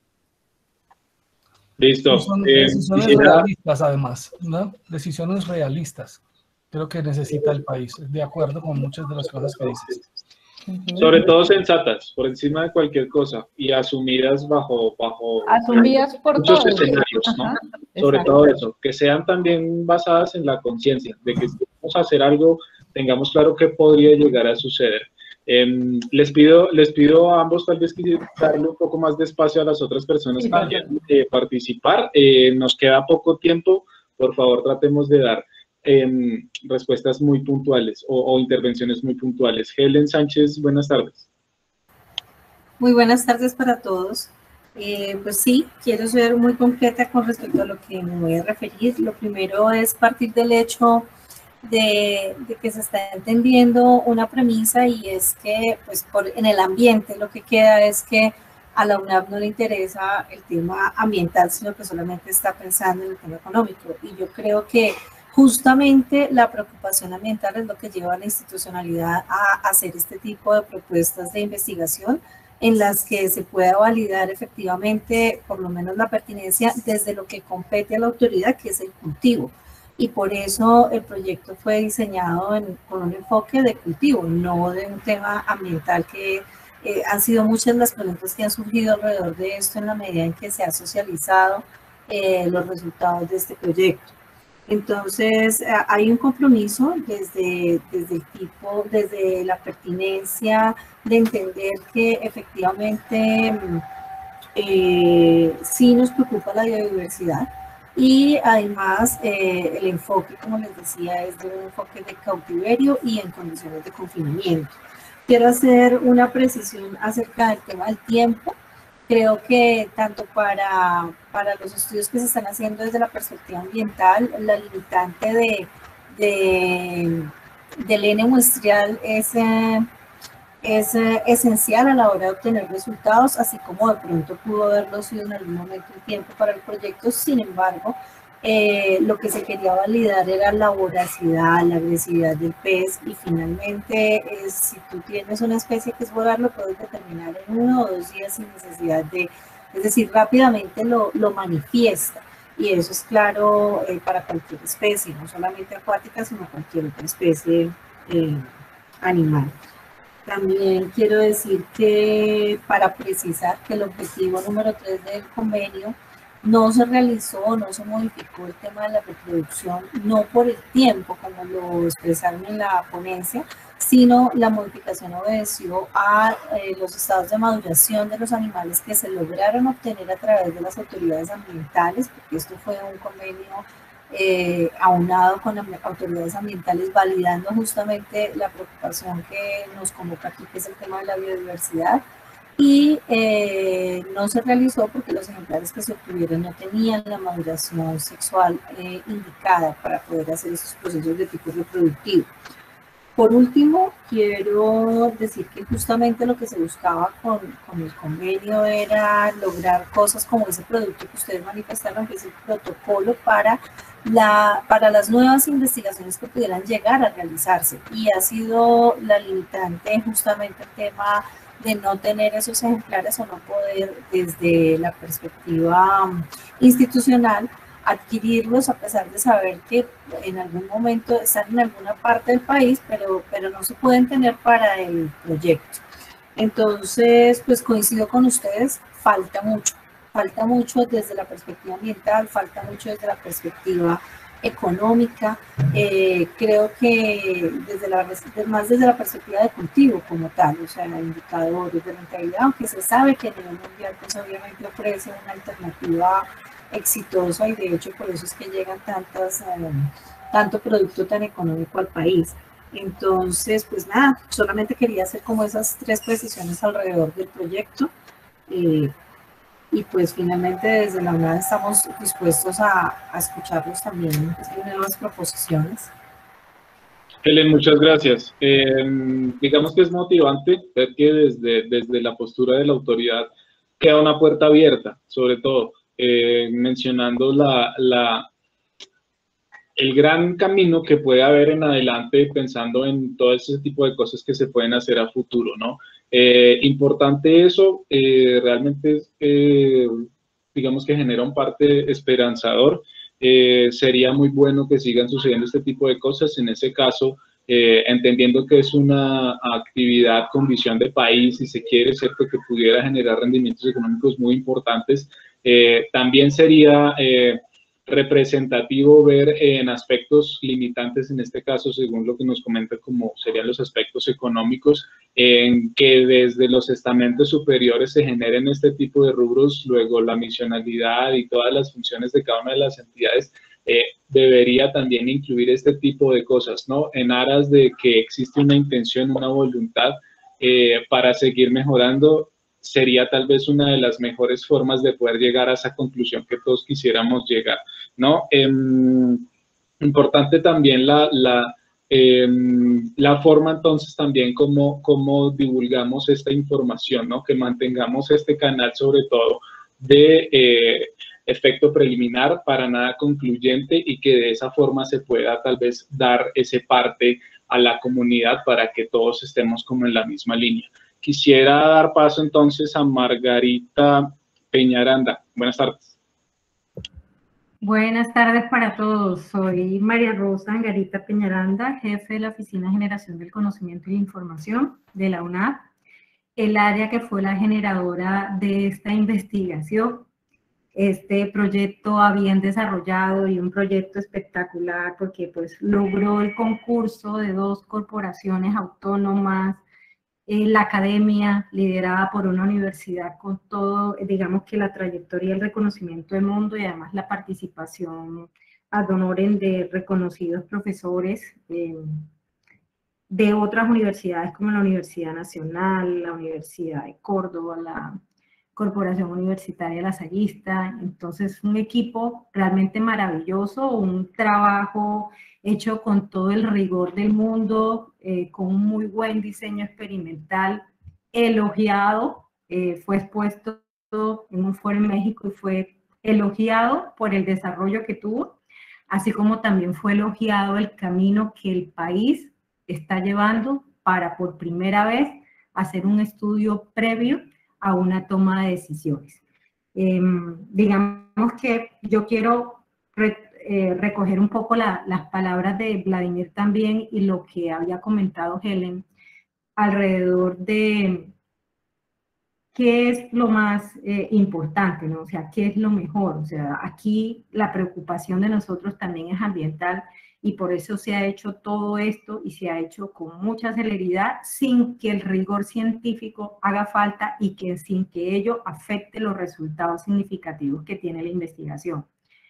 Listo. Son eh, decisiones quisiera... realistas, además, ¿no? Decisiones realistas. Creo que necesita el país, de acuerdo con muchas de las cosas que dices. Sobre todo sensatas, por encima de cualquier cosa, y asumidas bajo, bajo asumidas por muchos todos. escenarios, ¿no? Ajá, sobre exacto. todo eso, que sean también basadas en la conciencia, de que si vamos a hacer algo, tengamos claro qué podría llegar a suceder. Eh, les pido les pido a ambos tal vez que darle un poco más de espacio a las otras personas Sí, que quieran eh, participar. Eh, nos queda poco tiempo, por favor tratemos de dar Eh, respuestas muy puntuales o, o intervenciones muy puntuales. Helen Sánchez, buenas tardes. Muy buenas tardes para todos. Eh, pues sí, quiero ser muy concreta con respecto a lo que me voy a referir. Lo primero es partir del hecho de, de que se está entendiendo una premisa, y es que pues por, en el ambiente lo que queda es que a la UNAP no le interesa el tema ambiental, sino que solamente está pensando en el tema económico. Y yo creo que justamente la preocupación ambiental es lo que lleva a la institucionalidad a hacer este tipo de propuestas de investigación, en las que se pueda validar efectivamente por lo menos la pertinencia desde lo que compete a la autoridad, que es el cultivo. Y por eso el proyecto fue diseñado en, con un enfoque de cultivo, no de un tema ambiental, que eh, han sido muchas las preguntas que han surgido alrededor de esto en la medida en que se ha socializado eh, los resultados de este proyecto. Entonces, hay un compromiso desde, desde el tipo, desde la pertinencia de entender que efectivamente eh, sí nos preocupa la biodiversidad y además eh, el enfoque, como les decía, es de un enfoque de cautiverio y en condiciones de confinamiento. Quiero hacer una precisión acerca del tema del tiempo. Creo que tanto para, para los estudios que se están haciendo desde la perspectiva ambiental, la limitante de, de, del N muestreal es, eh, es eh, esencial a la hora de obtener resultados, así como de pronto pudo haberlo sido en algún momento el tiempo para el proyecto. Sin embargo, eh, lo que se quería validar era la voracidad, la agresividad del pez, y finalmente es, si tú tienes una especie que es voraz, lo puedes determinar en uno o dos días sin necesidad de, es decir, rápidamente lo, lo manifiesta, y eso es claro eh, para cualquier especie, no solamente acuática, sino cualquier otra especie eh, animal. También quiero decir que, para precisar, que el objetivo número tres del convenio no se realizó, no se modificó el tema de la reproducción, no por el tiempo, como lo expresaron en la ponencia, sino la modificación obedeció a eh, los estados de maduración de los animales que se lograron obtener a través de las autoridades ambientales, porque esto fue un convenio eh, aunado con autoridades ambientales, validando justamente la preocupación que nos convoca aquí, que es el tema de la biodiversidad. Y eh, no se realizó porque los ejemplares que se obtuvieron no tenían la maduración sexual eh, indicada para poder hacer esos procesos de tipo reproductivo. Por último, quiero decir que justamente lo que se buscaba con, con el convenio era lograr cosas como ese producto que ustedes manifestaron, que es el protocolo para, la, para las nuevas investigaciones que pudieran llegar a realizarse. Y ha sido la limitante justamente el tema de no tener esos ejemplares o no poder, desde la perspectiva institucional, adquirirlos, a pesar de saber que en algún momento están en alguna parte del país, pero, pero no se pueden tener para el proyecto. Entonces, pues coincido con ustedes, falta mucho, falta mucho desde la perspectiva ambiental, falta mucho desde la perspectiva económica. Eh, creo que desde la, más desde la perspectiva de cultivo como tal, o sea, indicadores de rentabilidad, aunque se sabe que a nivel mundial pues obviamente ofrece una alternativa exitosa, y de hecho por eso es que llegan tantas, eh, tanto producto tan económico al país. Entonces, pues nada, solamente quería hacer como esas tres precisiones alrededor del proyecto. Eh, Y pues finalmente desde la UNAD estamos dispuestos a, a escucharlos también, nuevas proposiciones. Helen, muchas gracias. Eh, digamos que es motivante ver que desde, desde la postura de la autoridad queda una puerta abierta, sobre todo eh, mencionando la, la, el gran camino que puede haber en adelante, pensando en todo ese tipo de cosas que se pueden hacer a futuro, ¿no? Eh, importante eso, eh, realmente es, eh, digamos que genera un parte esperanzador. Eh, sería muy bueno que sigan sucediendo este tipo de cosas, en ese caso, eh, entendiendo que es una actividad con visión de país y se quiere, ¿cierto?, que pudiera generar rendimientos económicos muy importantes. Eh, también sería eh, representativo ver en aspectos limitantes, en este caso, según lo que nos comenta, como serían los aspectos económicos, en que desde los estamentos superiores se generen este tipo de rubros, luego la misionalidad y todas las funciones de cada una de las entidades, eh, debería también incluir este tipo de cosas, ¿no? En aras de que existe una intención, una voluntad eh, para seguir mejorando, sería tal vez una de las mejores formas de poder llegar a esa conclusión que todos quisiéramos llegar, ¿no? Eh, importante también la, la, eh, la forma entonces también como, como divulgamos esta información, ¿no? Que mantengamos este canal sobre todo de eh, efecto preliminar, para nada concluyente, y que de esa forma se pueda tal vez dar ese parte a la comunidad para que todos estemos como en la misma línea. quisiera dar paso entonces a Margarita Peñaranda. Buenas tardes. Buenas tardes para todos. Soy María Rosa Angarita Peñaranda, jefe de la Oficina de Generación del Conocimiento y la Información de la UNAP, el área que fue la generadora de esta investigación. Este proyecto habían desarrollado y un proyecto espectacular porque pues logró el concurso de dos corporaciones autónomas, eh, la academia liderada por una universidad con todo, digamos que la trayectoria y el reconocimiento del mundo y además la participación ad honorem de reconocidos profesores eh, de otras universidades como la Universidad Nacional, la Universidad de Córdoba, la Corporación Universitaria Lasallista. Entonces, un equipo realmente maravilloso, un trabajo hecho con todo el rigor del mundo, eh, con un muy buen diseño experimental, elogiado, eh, fue expuesto en un foro en México y fue elogiado por el desarrollo que tuvo, así como también fue elogiado el camino que el país está llevando para por primera vez hacer un estudio previo a una toma de decisiones. Eh, digamos que yo quiero re, eh, recoger un poco la, las palabras de Vladimir también y lo que había comentado Helen alrededor de qué es lo más eh, importante, ¿no? O sea, qué es lo mejor. O sea, aquí la preocupación de nosotros también es ambiental y por eso se ha hecho todo esto y se ha hecho con mucha celeridad sin que el rigor científico haga falta y que sin que ello afecte los resultados significativos que tiene la investigación.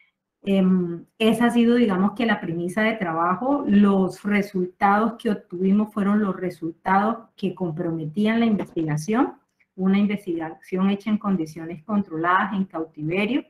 Eh, esa ha sido, digamos, que la premisa de trabajo. Los resultados que obtuvimos fueron los resultados que comprometían la investigación, una investigación hecha en condiciones controladas, en cautiverio.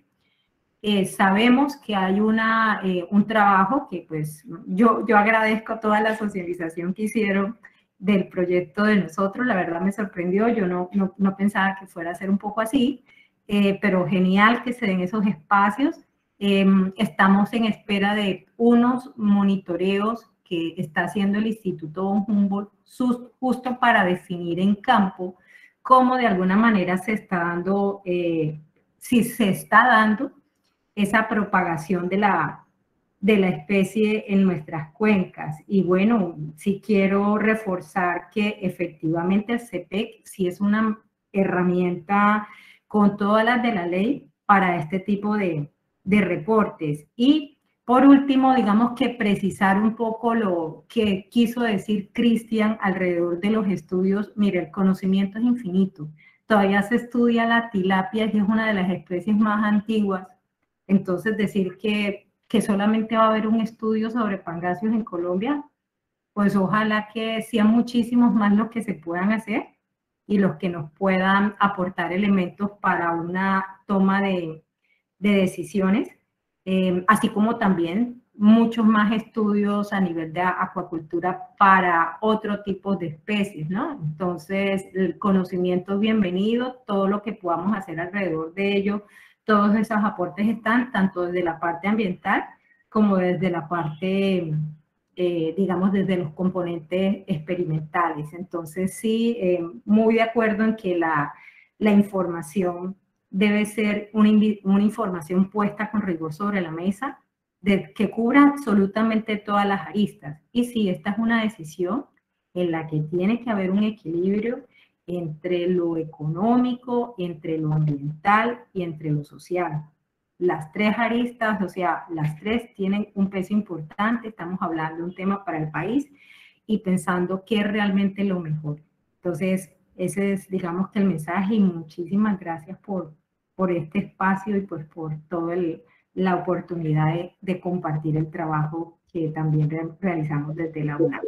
Eh, sabemos que hay una, eh, un trabajo que pues yo, yo agradezco toda la socialización que hicieron del proyecto de nosotros, la verdad me sorprendió, yo no, no, no pensaba que fuera a ser un poco así, eh, pero genial que se den esos espacios. Eh, estamos en espera de unos monitoreos que está haciendo el Instituto von Humboldt justo para definir en campo cómo de alguna manera se está dando, eh, si se está dando esa propagación de la, de la especie en nuestras cuencas. Y bueno, sí quiero reforzar que efectivamente el C P E C sí es una herramienta con todas las de la ley para este tipo de, de reportes. Y por último, digamos que precisar un poco lo que quiso decir Cristian alrededor de los estudios. Mire, el conocimiento es infinito. Todavía se estudia la tilapia y es una de las especies más antiguas. Entonces, decir que, que solamente va a haber un estudio sobre pangasius en Colombia, pues ojalá que sean muchísimos más los que se puedan hacer y los que nos puedan aportar elementos para una toma de, de decisiones. Eh, así como también muchos más estudios a nivel de acuacultura para otro tipo de especies, ¿no? Entonces, el conocimiento es bienvenido, todo lo que podamos hacer alrededor de ello, todos esos aportes están tanto desde la parte ambiental como desde la parte, eh, digamos, desde los componentes experimentales. Entonces, sí, eh, muy de acuerdo en que la, la información debe ser una, una información puesta con rigor sobre la mesa, de, que cubra absolutamente todas las aristas. Y sí, esta es una decisión en la que tiene que haber un equilibrio entre lo económico, entre lo ambiental y entre lo social. Las tres aristas, o sea, las tres tienen un peso importante, estamos hablando de un tema para el país y pensando qué es realmente lo mejor. Entonces, ese es, digamos, que el mensaje y muchísimas gracias por, por este espacio y pues por toda la oportunidad de, de compartir el trabajo que también re, realizamos desde la UNAM.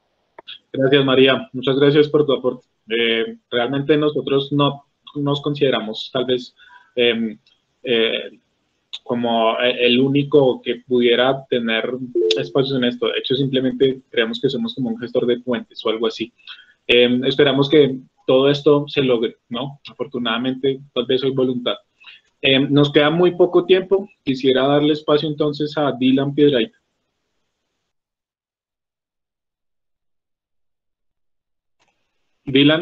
Gracias, María. Muchas gracias por tu aporte. Eh, realmente nosotros no nos consideramos tal vez eh, eh, como el único que pudiera tener espacios en esto. De hecho, simplemente creemos que somos como un gestor de puentes o algo así. Eh, esperamos que todo esto se logre, ¿no? Afortunadamente, tal vez hay voluntad. Eh, nos queda muy poco tiempo. Quisiera darle espacio entonces a Dylan Piedrahita. Dylan,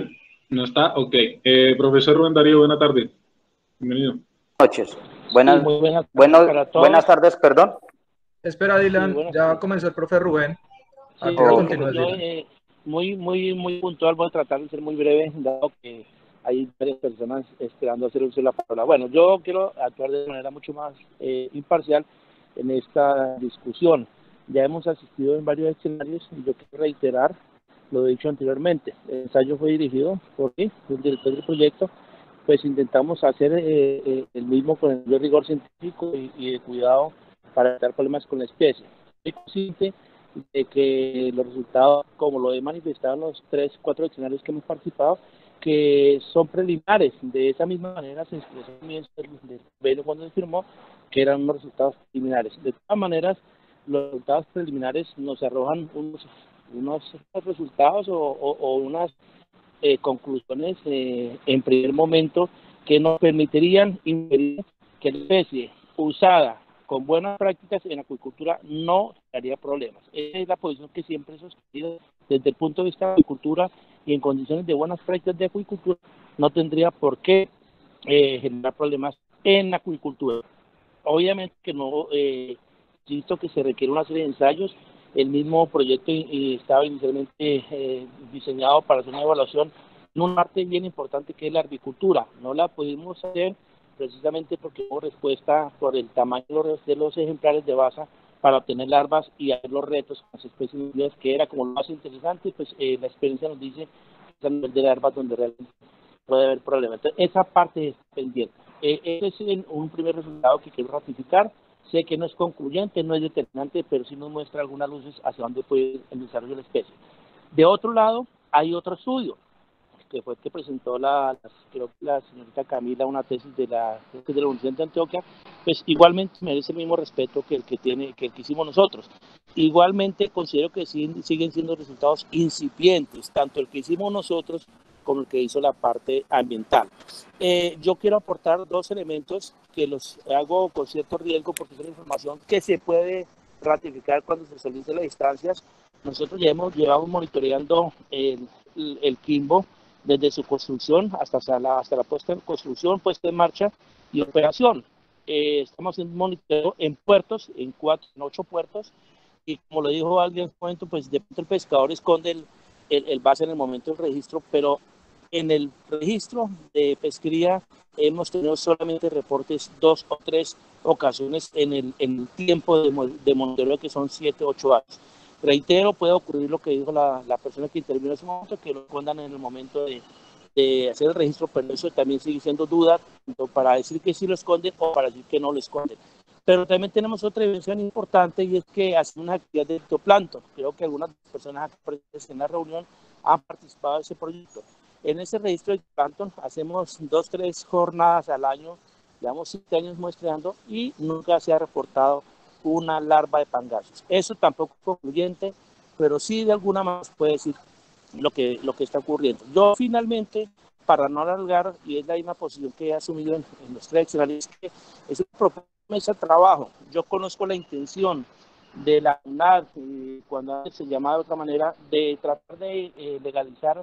¿No está? Ok. Eh, profesor Rubén Darío, buena tarde. Bienvenido. Noches. Buenas, Sí, muy buenas tardes buenos, para todos. buenas tardes, perdón. Espera, Dylan, Sí, ya comenzó el profe Rubén. Sí, Ya okay. continúa, Yo, Dylan. eh, muy, muy, muy puntual, voy a tratar de ser muy breve, dado que hay varias personas esperando hacer uso de la palabra. Bueno, yo quiero actuar de manera mucho más eh, imparcial en esta discusión. Ya hemos asistido en varios escenarios y yo quiero reiterar lo dicho anteriormente. El ensayo fue dirigido por mí, el director del proyecto, pues intentamos hacer eh, eh, el mismo con el mayor rigor científico y, y de cuidado para evitar problemas con la especie. Soy consciente de que los resultados, como lo he manifestado en los tres, cuatro escenarios que hemos participado, que son preliminares. De esa misma manera se expresó también el convenio cuando se firmó, que eran unos resultados preliminares. De todas maneras, los resultados preliminares nos arrojan unos, unos resultados o, o, o unas eh, conclusiones eh, en primer momento que nos permitirían inferir que la especie usada con buenas prácticas en acuicultura no daría problemas. Esa es la posición que siempre he sostenido desde el punto de vista de acuicultura, y en condiciones de buenas prácticas de acuicultura no tendría por qué eh, generar problemas en acuicultura. Obviamente que no, eh, insisto que se requiere una serie de ensayos. El mismo proyecto y estaba inicialmente eh, diseñado para hacer una evaluación en una parte bien importante que es la arboricultura. No la pudimos hacer precisamente porque hubo respuesta por el tamaño de los ejemplares de baza para obtener larvas y hacer los retos con las especies individuales, que era como lo más interesante. Pues eh, la experiencia nos dice que es a nivel de larvas donde realmente puede haber problemas. Entonces, esa parte es pendiente. Eh, ese es un primer resultado que quiero ratificar. Sé que no es concluyente, no es determinante, pero sí nos muestra algunas luces hacia dónde puede ir el desarrollo de la especie. De otro lado, hay otro estudio, que fue el que presentó la, la, creo que la señorita Camila, una tesis de la, de la Universidad de Antioquia, pues igualmente merece el mismo respeto que el que, tiene, que el que hicimos nosotros. Igualmente considero que sí, siguen siendo resultados incipientes, tanto el que hicimos nosotros como el que hizo la parte ambiental. Eh, yo quiero aportar dos elementos que los hago con cierto riesgo porque es una información que se puede ratificar cuando se soliciten las instancias. Nosotros ya hemos llevado monitoreando el, el, el Quimbo desde su construcción hasta la, hasta la puesta en construcción, puesta en marcha y operación. Eh, estamos haciendo monitoreo en puertos, en cuatro, en ocho puertos, y como lo dijo alguien en un momento, pues de pronto el pescador esconde el, el, el base en el momento del registro, pero en el registro de pesquería hemos tenido solamente reportes dos o tres ocasiones en el, en el tiempo de, de monitoreo, que son siete, ocho años. Reitero, puede ocurrir lo que dijo la, la persona que intervino en ese momento, que lo escondan en el momento de, de hacer el registro, pero eso también sigue siendo duda, tanto para decir que sí lo esconden o para decir que no lo esconden. Pero también tenemos otra evidencia importante, y es que hacen una actividad de fitoplancton. Creo que algunas personas presentes en la reunión han participado de ese proyecto. En ese registro de plancton hacemos dos, tres jornadas al año, llevamos siete años muestreando y nunca se ha reportado una larva de pangasius. Eso tampoco es concluyente, pero sí de alguna manera puede decir lo que, lo que está ocurriendo. Yo finalmente, para no alargar, y es la misma posición que he asumido en, en los tres escenarios, que es una promesa de trabajo. Yo conozco la intención de la U N A D, eh, cuando se llamaba de otra manera, de tratar de eh, legalizar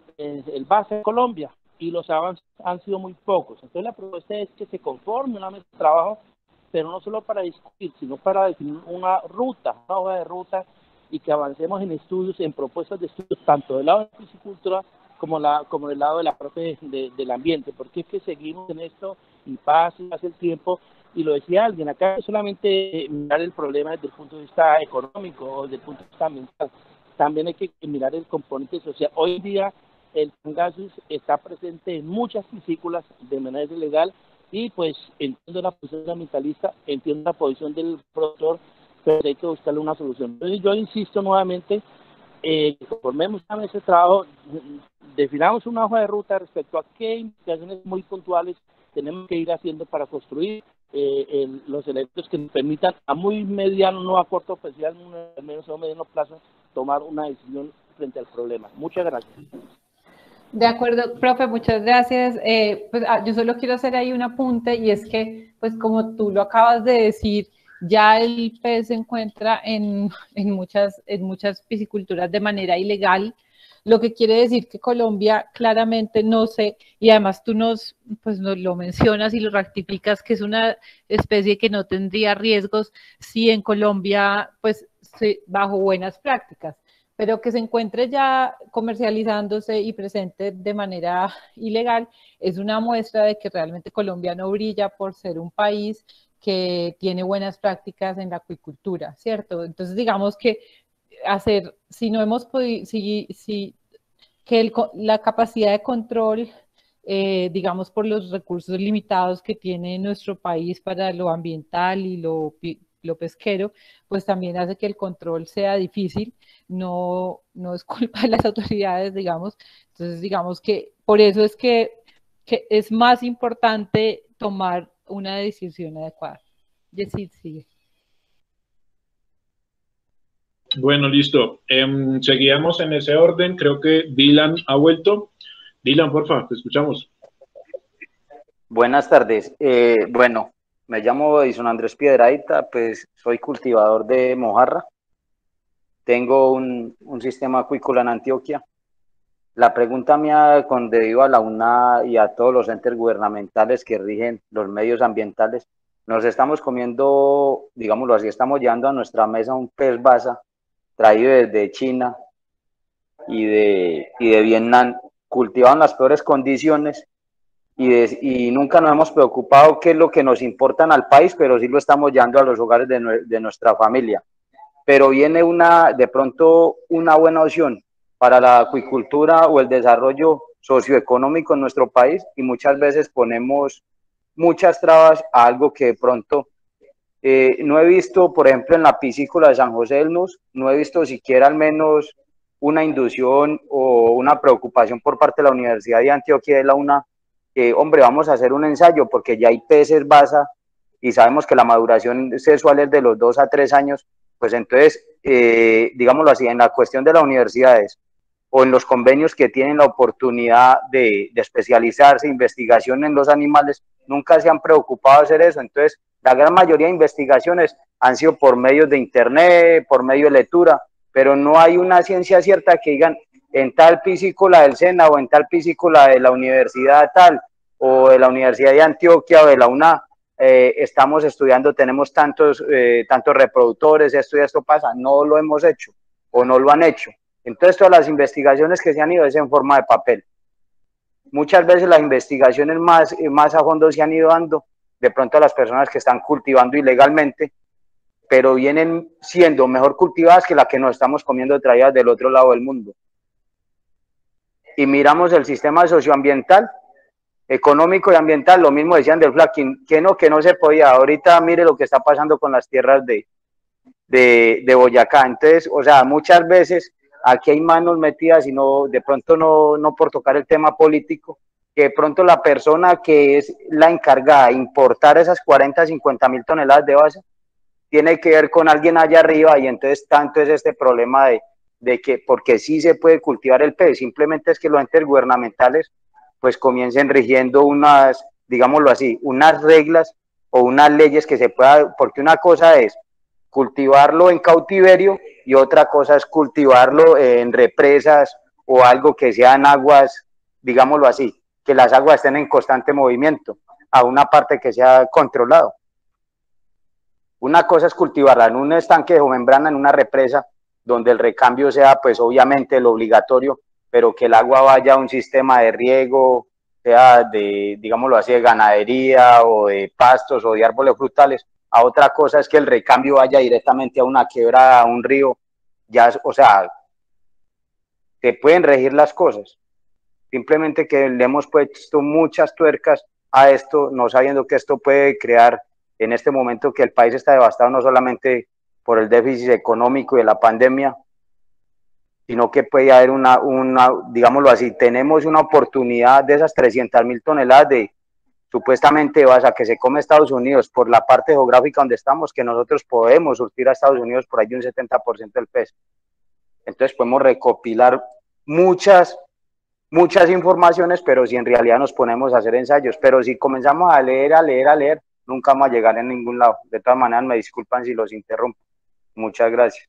el base en Colombia, y los avances han sido muy pocos. Entonces la propuesta es que se conforme una mesa de trabajo, pero no solo para discutir, sino para definir una ruta, una hoja de ruta, y que avancemos en estudios, en propuestas de estudios, tanto del lado de la piscicultura como, la, como del lado de la parte de, de, del ambiente, porque es que seguimos en esto y pasa, pasa el tiempo, y lo decía alguien, acá es solamente mirar el problema desde el punto de vista económico o desde el punto de vista ambiental, también hay que mirar el componente social. Hoy en día el pangasius está presente en muchas piscícolas de manera ilegal, y pues entiendo la posición ambientalista, entiendo la posición del productor, pero hay que buscarle una solución. Entonces yo insisto nuevamente, eh, formemos una mesa de trabajo, definamos una hoja de ruta respecto a qué investigaciones muy puntuales tenemos que ir haciendo para construir eh, el, los elementos que nos permitan a muy mediano, no a corto, especialmente al menos a mediano plazo, tomar una decisión frente al problema. Muchas gracias. De acuerdo, profe, muchas gracias. Eh, pues, ah, yo solo quiero hacer ahí un apunte, y es que, pues como tú lo acabas de decir, ya el pez se encuentra en, en, muchas, en muchas pisciculturas de manera ilegal. lo que quiere decir que Colombia claramente no sé, y además tú nos, pues nos lo mencionas y lo rectificas, que es una especie que no tendría riesgos si en Colombia, pues se, bajo buenas prácticas, pero que se encuentre ya comercializándose y presente de manera ilegal, es una muestra de que realmente Colombia no brilla por ser un país que tiene buenas prácticas en la acuicultura, ¿cierto? Entonces, digamos que hacer, si no hemos podido, si, si que el, la capacidad de control, eh, digamos, por los recursos limitados que tiene nuestro país para lo ambiental y lo, lo pesquero, pues también hace que el control sea difícil, no, no es culpa de las autoridades, digamos. Entonces, digamos que por eso es que, que es más importante tomar una decisión adecuada. Yesid, sigue. Bueno, listo. Eh, seguíamos en ese orden. Creo que Dylan ha vuelto. Dylan, por favor, te escuchamos. Buenas tardes. Eh, bueno, me llamo Edison Andrés Piedrahita, pues soy cultivador de mojarra. Tengo un, un sistema acuícola en Antioquia. La pregunta mía con debido a la U N A y a todos los entes gubernamentales que rigen los medios ambientales, nos estamos comiendo, digámoslo así, estamos llevando a nuestra mesa un pez basa traído desde China y de, y de Vietnam, cultivado en las peores condiciones y, de, y nunca nos hemos preocupado qué es lo que nos importan al país, pero sí lo estamos llevando a los hogares de, de nuestra familia. Pero viene una, de pronto una buena opción para la acuicultura o el desarrollo socioeconómico en nuestro país y muchas veces ponemos muchas trabas a algo que de pronto eh, no he visto, por ejemplo, en la piscícola de San José del Nus, no he visto siquiera al menos una inducción o una preocupación por parte de la Universidad de Antioquia de la U N A, que, hombre, vamos a hacer un ensayo porque ya hay peces basa y sabemos que la maduración sexual es de los dos a tres años, pues entonces, eh, digámoslo así, en la cuestión de las universidades o en los convenios que tienen la oportunidad de, de especializarse, investigación en los animales, nunca se han preocupado de hacer eso. Entonces, la gran mayoría de investigaciones han sido por medios de internet, por medio de lectura, pero no hay una ciencia cierta que digan en tal piscícola del SENA o en tal piscícola de la universidad tal o de la Universidad de Antioquia o de la U N A, eh, estamos estudiando, tenemos tantos, eh, tantos reproductores, esto y esto pasa. No lo hemos hecho o no lo han hecho. Entonces, todas las investigaciones que se han ido es en forma de papel. Muchas veces las investigaciones más, más a fondo se han ido dando de pronto a las personas que están cultivando ilegalmente, pero vienen siendo mejor cultivadas que las que nos estamos comiendo traídas del otro lado del mundo. Y miramos el sistema socioambiental, económico y ambiental, lo mismo decían del fracking, que no, que no se podía. Ahorita mire lo que está pasando con las tierras de, de, de Boyacá. Entonces, o sea, muchas veces aquí hay manos metidas y no, de pronto no, no por tocar el tema político, que de pronto la persona que es la encargada de importar esas cuarenta, cincuenta mil toneladas de base, tiene que ver con alguien allá arriba y entonces tanto es este problema de, de que, porque sí se puede cultivar el pez, simplemente es que los entes gubernamentales pues comiencen rigiendo unas, digámoslo así, unas reglas o unas leyes que se pueda, porque una cosa es cultivarlo en cautiverio y otra cosa es cultivarlo en represas o algo que sean aguas, digámoslo así, que las aguas estén en constante movimiento, a una parte que sea controlado. Una cosa es cultivarla en un estanque de membrana, en una represa, donde el recambio sea, pues obviamente lo obligatorio, pero que el agua vaya a un sistema de riego, sea de, digámoslo así, de ganadería o de pastos o de árboles frutales. A otra cosa es que el recambio vaya directamente a una quebrada, a un río. Ya, o sea, se pueden regir las cosas. Simplemente que le hemos puesto muchas tuercas a esto, no sabiendo que esto puede crear en este momento que el país está devastado no solamente por el déficit económico y de la pandemia, sino que puede haber una, una, digámoslo así, tenemos una oportunidad de esas trescientas mil toneladas de supuestamente basa que se come Estados Unidos por la parte geográfica donde estamos, que nosotros podemos surtir a Estados Unidos por ahí de un setenta por ciento del peso. Entonces podemos recopilar muchas, muchas informaciones, pero si en realidad nos ponemos a hacer ensayos, pero si comenzamos a leer, a leer, a leer, nunca vamos a llegar en ningún lado. De todas maneras, me disculpan si los interrumpo. Muchas gracias.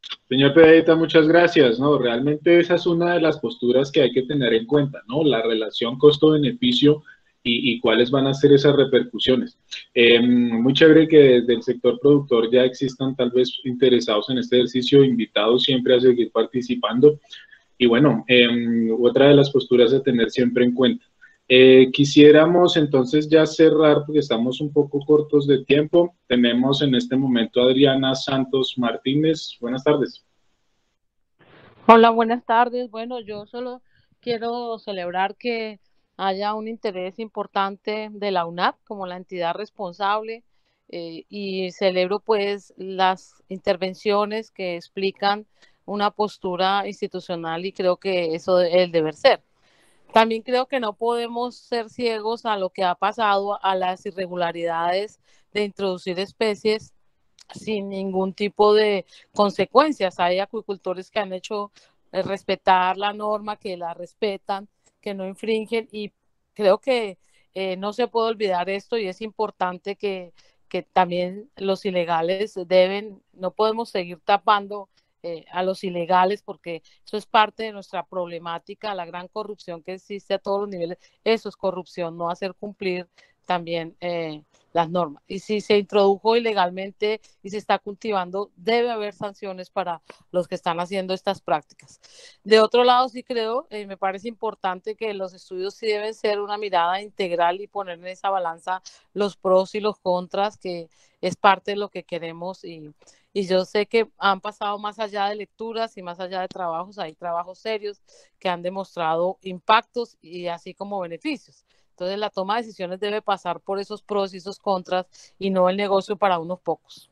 Señor Pedrita, muchas gracias. No, realmente esa es una de las posturas que hay que tener en cuenta, ¿no? La relación costo-beneficio y, y cuáles van a ser esas repercusiones. Eh, muy chévere que desde el sector productor ya existan tal vez interesados en este ejercicio, invitados siempre a seguir participando. Y bueno, eh, otra de las posturas a tener siempre en cuenta. Eh, quisiéramos entonces ya cerrar porque estamos un poco cortos de tiempo. Tenemos en este momento a Adriana Santos Martínez. Buenas tardes. Hola, buenas tardes. Bueno, yo solo quiero celebrar que haya un interés importante de la U N A P como la entidad responsable eh, y celebro pues las intervenciones que explican una postura institucional y creo que eso es el deber ser. También creo que no podemos ser ciegos a lo que ha pasado, a las irregularidades de introducir especies sin ningún tipo de consecuencias. Hay acuicultores que han hecho eh, respetar la norma, que la respetan, que no infringen y creo que eh, no se puede olvidar esto y es importante que, que también los ilegales deben, no podemos seguir tapando eh, a los ilegales porque eso es parte de nuestra problemática, la gran corrupción que existe a todos los niveles, eso es corrupción, no hacer cumplir también eh, las normas. Y si se introdujo ilegalmente y se está cultivando, debe haber sanciones para los que están haciendo estas prácticas. De otro lado, sí creo, eh, me parece importante que los estudios sí deben ser una mirada integral y poner en esa balanza los pros y los contras, que es parte de lo que queremos y, y yo sé que han pasado más allá de lecturas y más allá de trabajos, hay trabajos serios que han demostrado impactos y así como beneficios. Entonces la toma de decisiones debe pasar por esos pros y esos contras y no el negocio para unos pocos.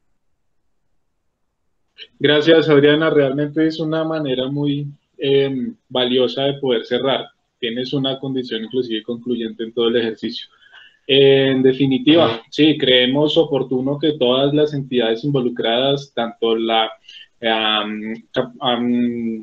Gracias, Adriana. Realmente es una manera muy eh, valiosa de poder cerrar. Tienes una condición inclusive concluyente en todo el ejercicio. Eh, en definitiva, sí, creemos oportuno que todas las entidades involucradas, tanto la um, um,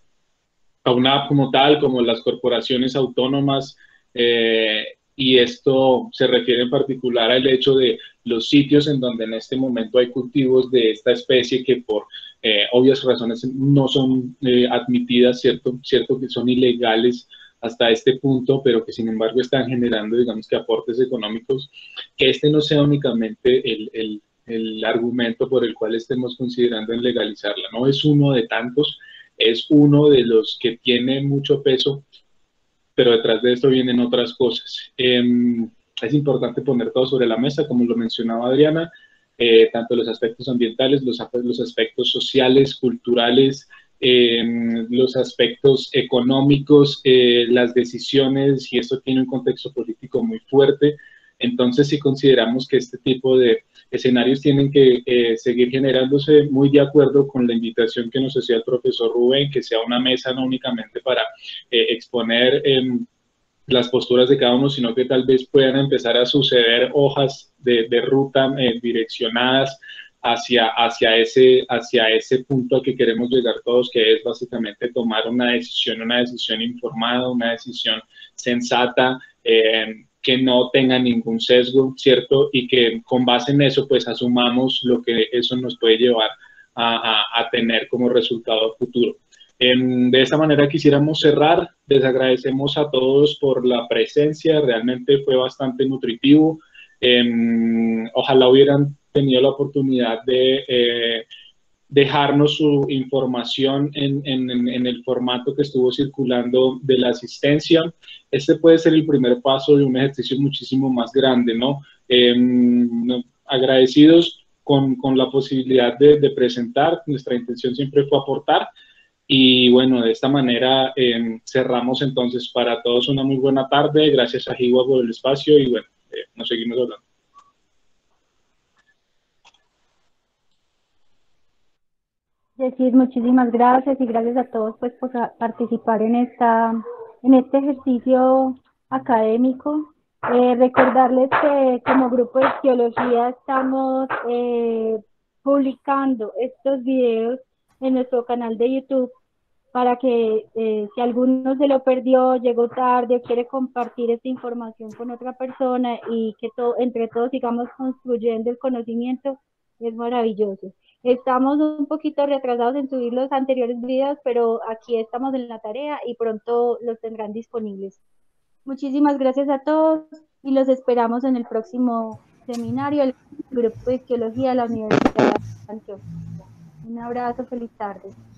A U N A P como tal, como las corporaciones autónomas, eh, y esto se refiere en particular al hecho de los sitios en donde en este momento hay cultivos de esta especie que por eh, obvias razones no son eh, admitidas, ¿cierto? Cierto que son ilegales hasta este punto, pero que sin embargo están generando, digamos que aportes económicos, que este no sea únicamente el, el, el argumento por el cual estemos considerando en legalizarla, no es uno de tantos, es uno de los que tiene mucho peso, pero detrás de esto vienen otras cosas. Eh, es importante poner todo sobre la mesa, como lo mencionaba Adriana, eh, tanto los aspectos ambientales, los, los aspectos sociales, culturales, eh, los aspectos económicos, eh, las decisiones, y esto tiene un contexto político muy fuerte. Entonces, si consideramos que este tipo de escenarios tienen que eh, seguir generándose, muy de acuerdo con la invitación que nos hacía el profesor Rubén, que sea una mesa no únicamente para eh, exponer eh, las posturas de cada uno, sino que tal vez puedan empezar a suceder hojas de, de ruta eh, direccionadas hacia, hacia, ese, hacia ese punto al que queremos llegar todos, que es básicamente tomar una decisión, una decisión informada, una decisión sensata, eh, que no tenga ningún sesgo, ¿cierto? Y que con base en eso, pues, asumamos lo que eso nos puede llevar a, a, a tener como resultado futuro. Eh, de esta manera quisiéramos cerrar. Les agradecemos a todos por la presencia, realmente fue bastante nutritivo. Eh, ojalá hubieran tenido la oportunidad de eh, dejarnos su información en, en, en el formato que estuvo circulando de la asistencia. Este puede ser el primer paso de un ejercicio muchísimo más grande, ¿no? Eh, agradecidos con, con la posibilidad de, de presentar, nuestra intención siempre fue aportar, y bueno, de esta manera eh, cerramos entonces. Para todos una muy buena tarde, gracias a Jiwa por el espacio y bueno, eh, nos seguimos hablando. Decir muchísimas gracias y gracias a todos pues por participar en esta en este ejercicio académico. Eh, recordarles que como grupo de Geología estamos eh, publicando estos videos en nuestro canal de YouTube para que eh, si alguno se lo perdió, llegó tarde o quiere compartir esta información con otra persona y que to entre todos sigamos construyendo el conocimiento, es maravilloso. Estamos un poquito retrasados en subir los anteriores videos, pero aquí estamos en la tarea y pronto los tendrán disponibles. Muchísimas gracias a todos y los esperamos en el próximo seminario del Grupo de Arqueología de la Universidad de Antioquia. Un abrazo, feliz tarde.